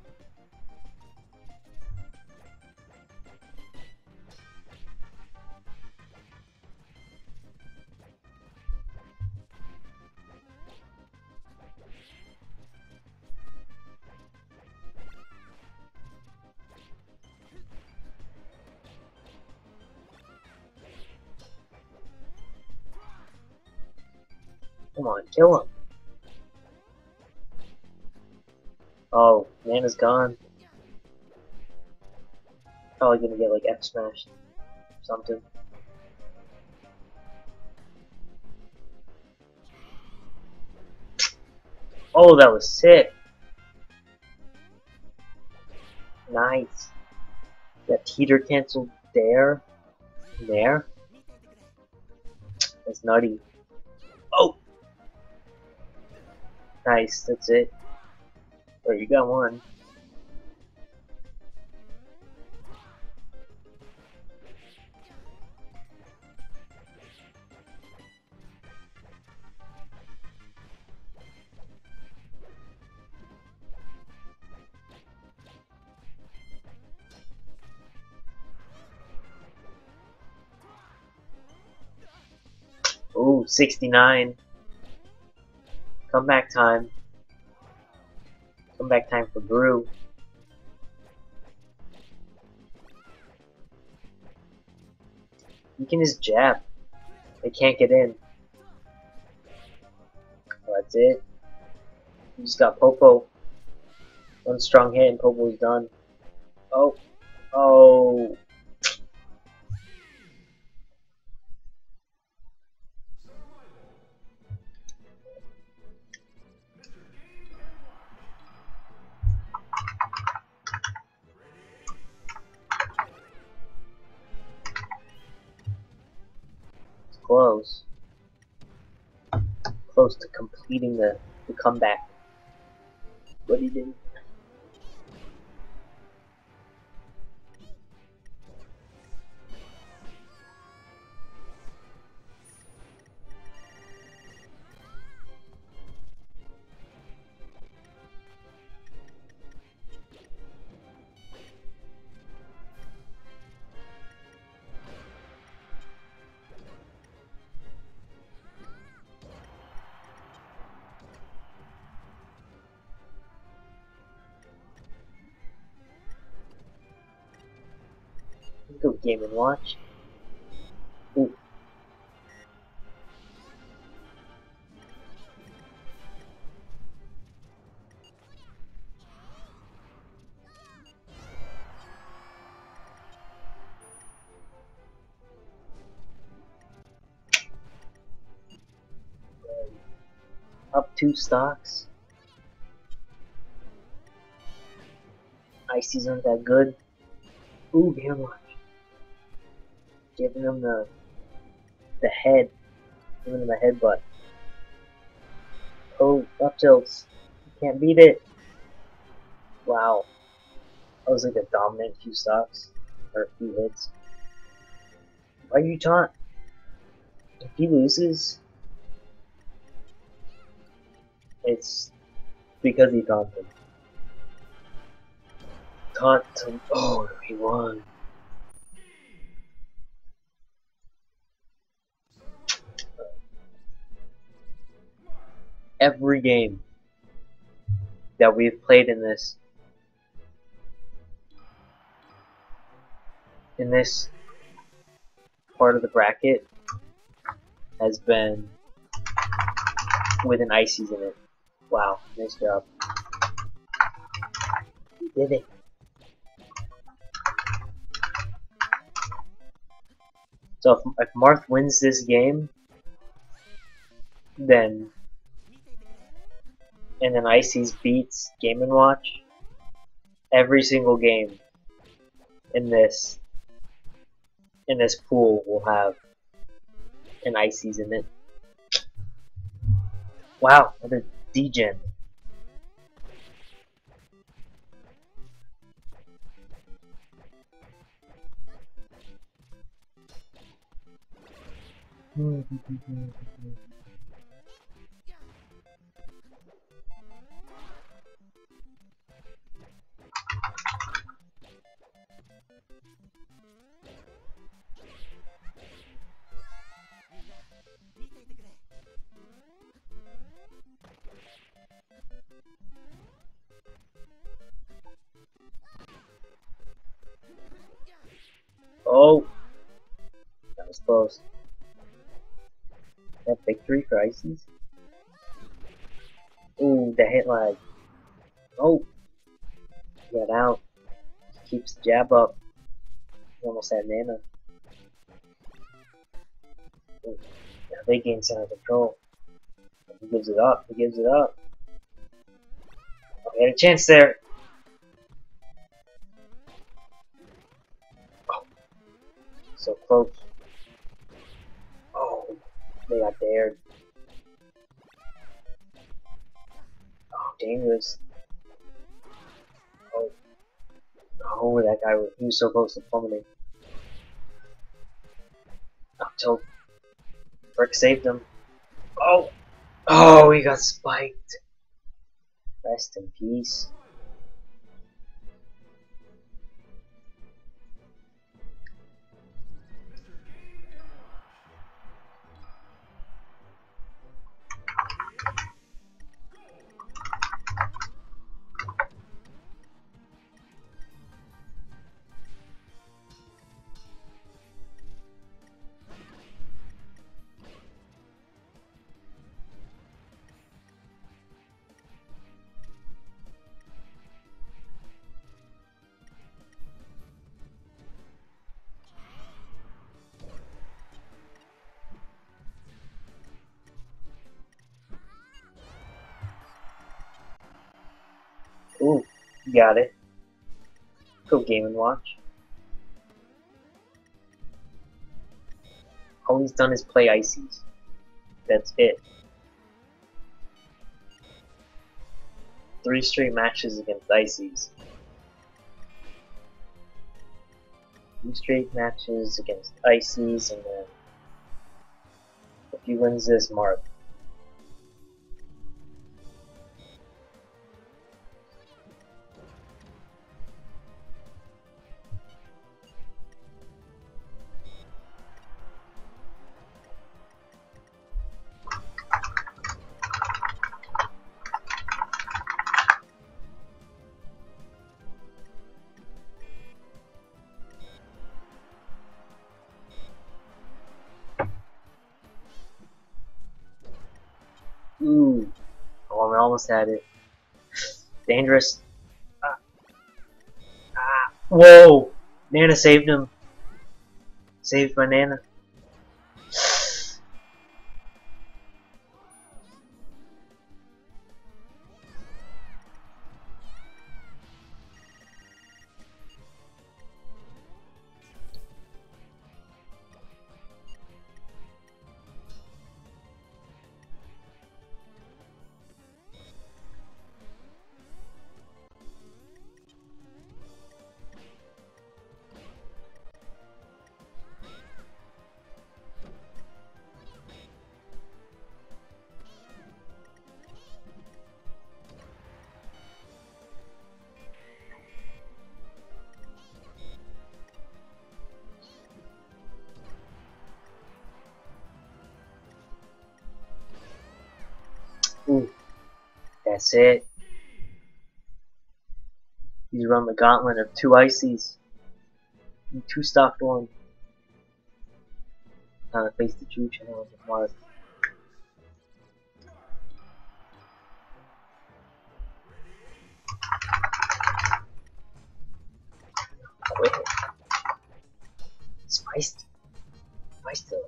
Come on, kill him. Oh, Nana's gone. Probably gonna get like F smashed. Something. Oh, that was sick. Nice. That teeter canceled there. There. That's nutty. Oh! Nice, that's it. Oh, you got one. Ooh, sixty-nine. Comeback time. Comeback time for Brew. You can just jab. They can't get in. Oh, that's it. You just got Popo. One strong hit and Popo's done. Oh. Oh. Close. Close to completing the, the comeback. What he did. Let's go Game and Watch. Ooh. Up two stocks. Ices aren't that good. Ooh, Game and Watch. Giving him the the head. Giving him a headbutt. Up tilts. You can't beat it. Wow. That was like a dominant few stocks. Or a few hits. Why you taunt? If he loses, it's because he taunted. Taunt to, oh, he won. Every game that we've played in this in this part of the bracket has been with an Ices in it. Wow, nice job. You did it. So if, if Marth wins this game, then and then Ices beats Game and Watch, every single game in this in this pool will have an Ices in it. Wow, another D-Gen. Oh, that was close. That victory for Ices? Ooh, the hit lag. Oh, got out. Keeps the jab up. He almost had Nana. Ooh, now they gain center control. He gives it up. He gives it up. Oh, he had a chance there. Oh, so close. Oh, they got dared. Oh, dangerous. Oh, oh, that guy was, he was so close to plummeting. Up till Brick saved him. Oh, oh, he got spiked. Rest in peace. Ooh, got it. Go Game and Watch. All he's done is play Ices. That's it. Three straight matches against Ices. Three straight matches against Ices, and then if he wins this, Marth. Ooh. Oh, I almost had it. Dangerous. Ah. Ah. Whoa! Nana saved him. Saved my Nana. That's it. He's run the gauntlet of two ices. And two stocked ones. Now to face the true challenge of Mars. Oh, wait. Spiced. Spiced though.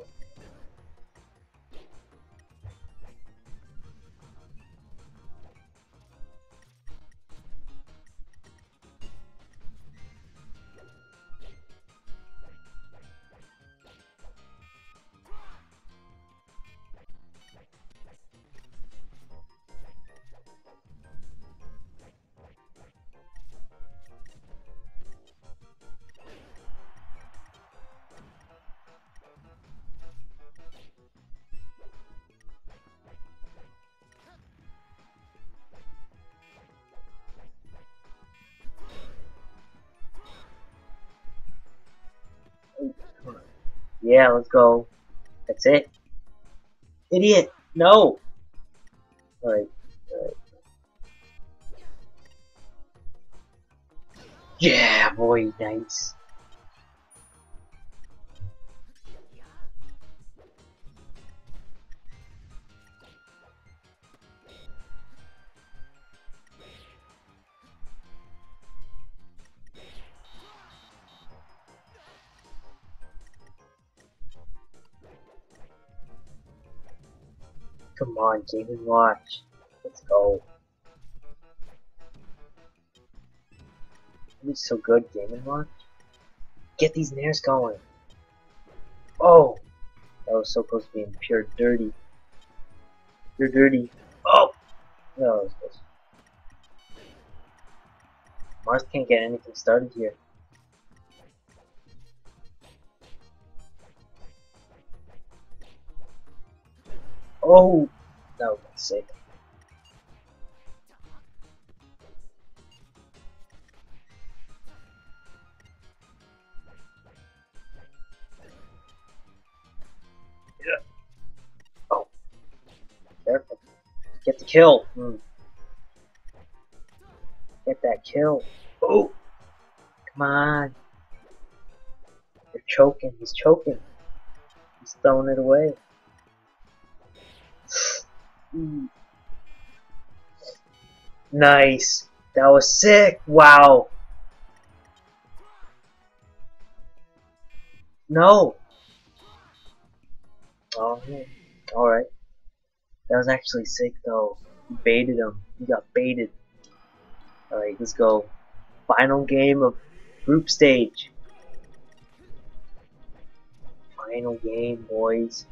Yeah, let's go. That's it. Idiot! No! Alright, alright. Yeah, boy, nice. Come on, Game and Watch. Let's go. He's so good, Game and Watch. Get these nairs going. Oh! That was so close to being pure dirty. You're dirty. Oh! No, that was close. Mars can't get anything started here. Oh! That would be sick. Yeah. Oh. Careful. Get the kill. Mm. Get that kill. Oh! Come on. You're choking. He's choking. He's throwing it away. Mm. Nice. That was sick. Wow. No. Oh, alright. That was actually sick though. You baited him. You got baited. Alright, let's go. Final game of group stage. Final game, boys.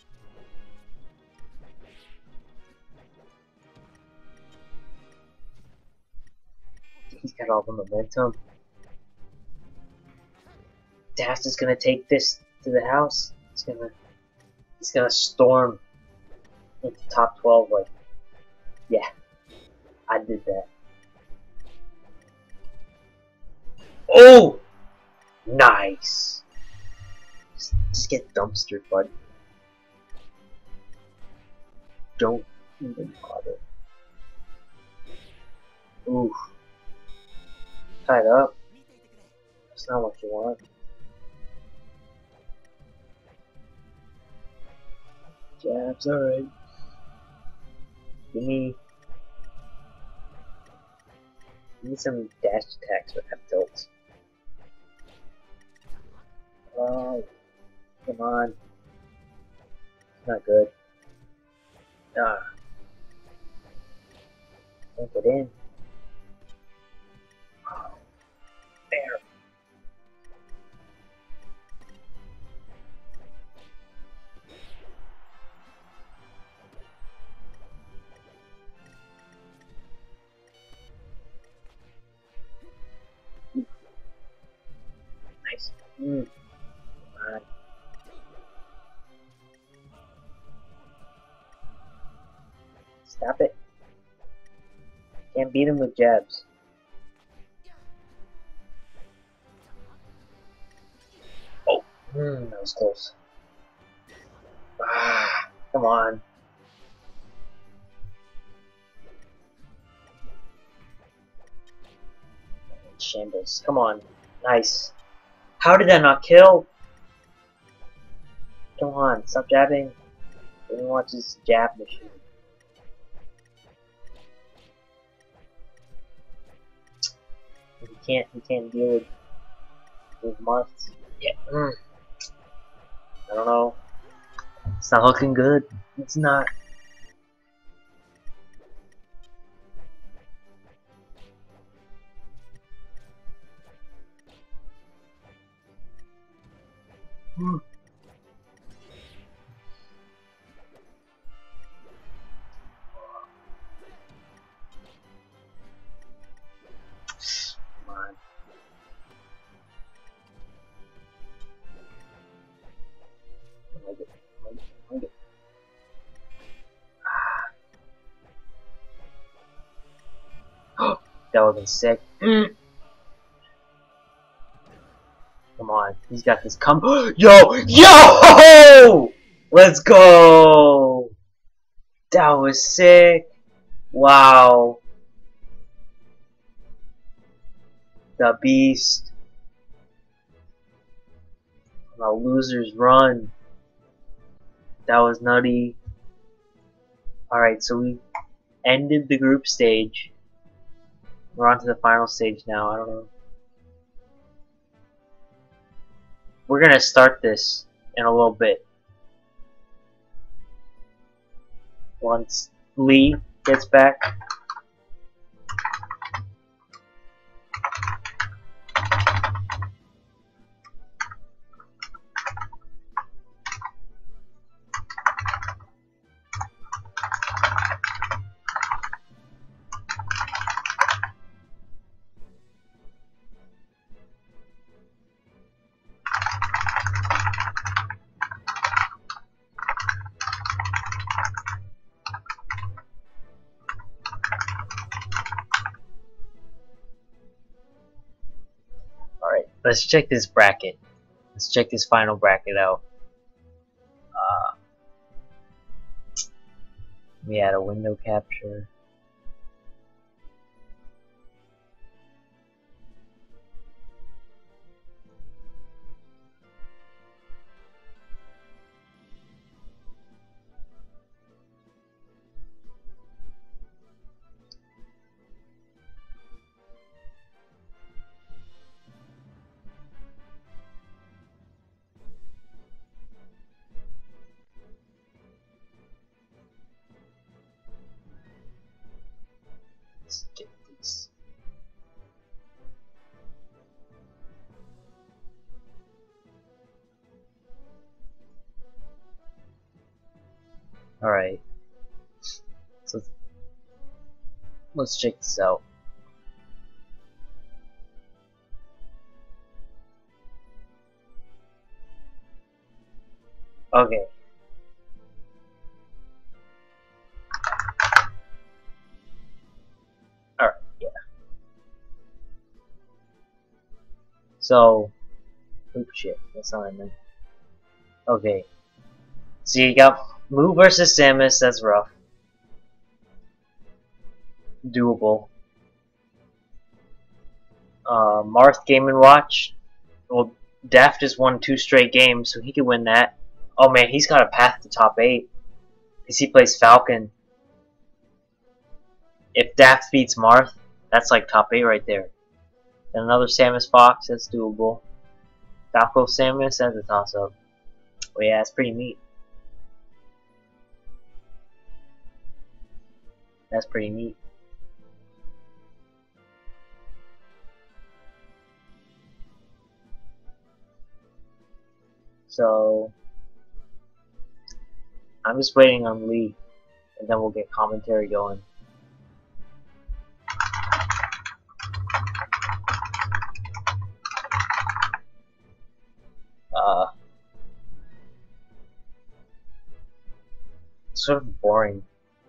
He's got all the momentum. Dast is gonna take this to the house. He's gonna he's gonna storm into top twelve like, yeah, I did that. Oh! Nice! Just, just get dumpstered, bud. Don't even bother. Ooh. Tied up. That's not what you want. Jabs, alright. Give me... Give me some dash attacks with have tilts. Oh, come on. Not good. Ah. Don't get in. Oh. There. Nice. Mm. Come on. Stop it. Can't beat him with jabs. Oh, mm, that was close. Ah, come on. Shambles. Come on. Nice. How did that not kill? Come on, stop jabbing. Everyone wants this jab machine. He can't. He can't deal with with Marth. Yeah. Mm. I don't know. It's not looking good. It's not. Mm. Come on. I like it. I like it. I like it. Ah. That would've been sick. Mm. Come on, he's got this. Come, yo, yo! Let's go! That was sick. Wow. The beast. The losers run. That was nutty. Alright, so we ended the group stage. We're on to the final stage now. I don't know. We're gonna start this in a little bit. Once Lee gets back. Alright, let's check this bracket. Let's check this final bracket out. Uh, we had a window capture. Let's get this. Alright. So let's check this out. Okay. Alright, yeah. So, oop shit, that's not what I meant. Okay. So you got Moo versus Samus, that's rough. Doable. Uh, Marth Game and Watch. Well, Daft just won two straight games, so he could win that. Oh man, he's got a path to top eight. Because he plays Falcon. If Daft beats Marth, that's like top eight right there. And another Samus Fox, that's doable. Falco Samus, that's a toss up. Oh yeah, that's pretty neat. That's pretty neat. So, I'm just waiting on Lee, and then we'll get commentary going. Uh, it's sort of boring.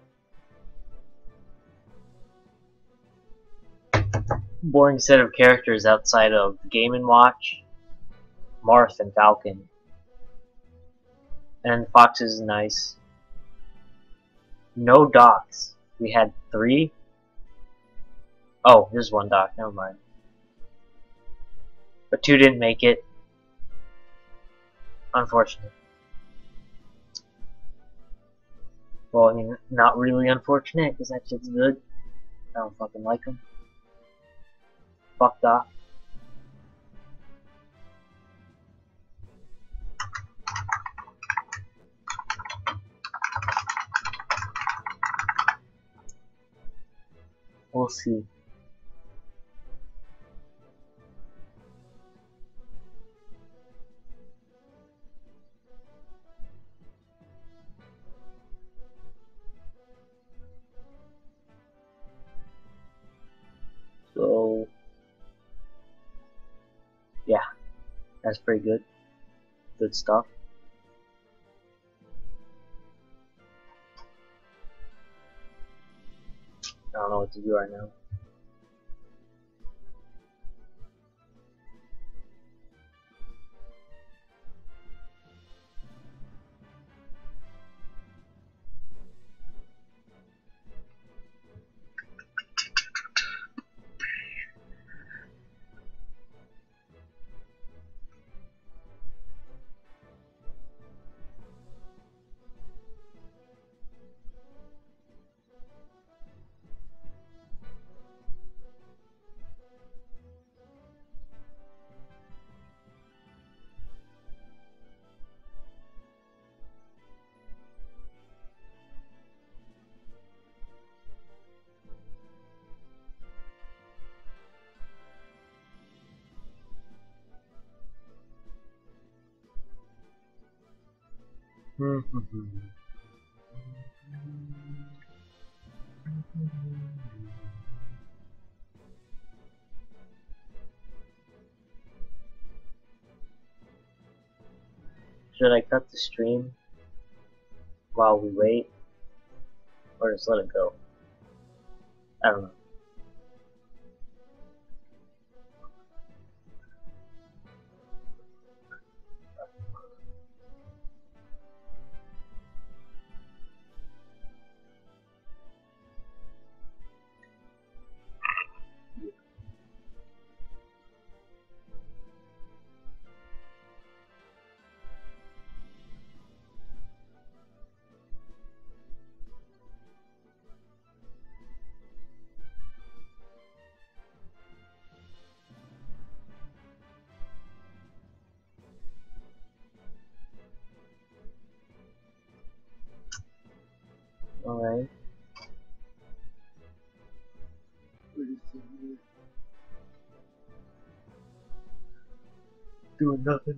Boring set of characters outside of Game and Watch, Marth, and Falcon. And Foxes is nice. No docs. We had three. Oh, there's one doc. Never mind. But two didn't make it. Unfortunate. Well, I mean, not really unfortunate, because that shit's good. I don't fucking like him. Fucked off. We'll see. So, yeah, that's pretty good. Good stuff. I don't know what to do right now. Should I cut the stream while we wait, or just let it go? I don't know. Alright. Doing nothing.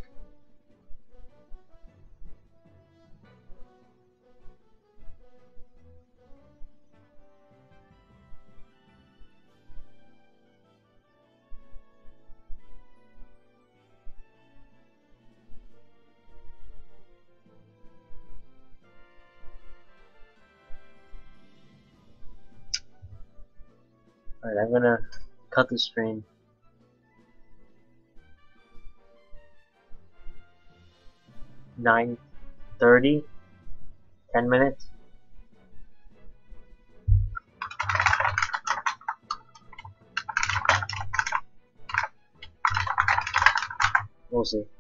Alright, I'm gonna cut the stream. nine thirty? ten minutes? We'll see.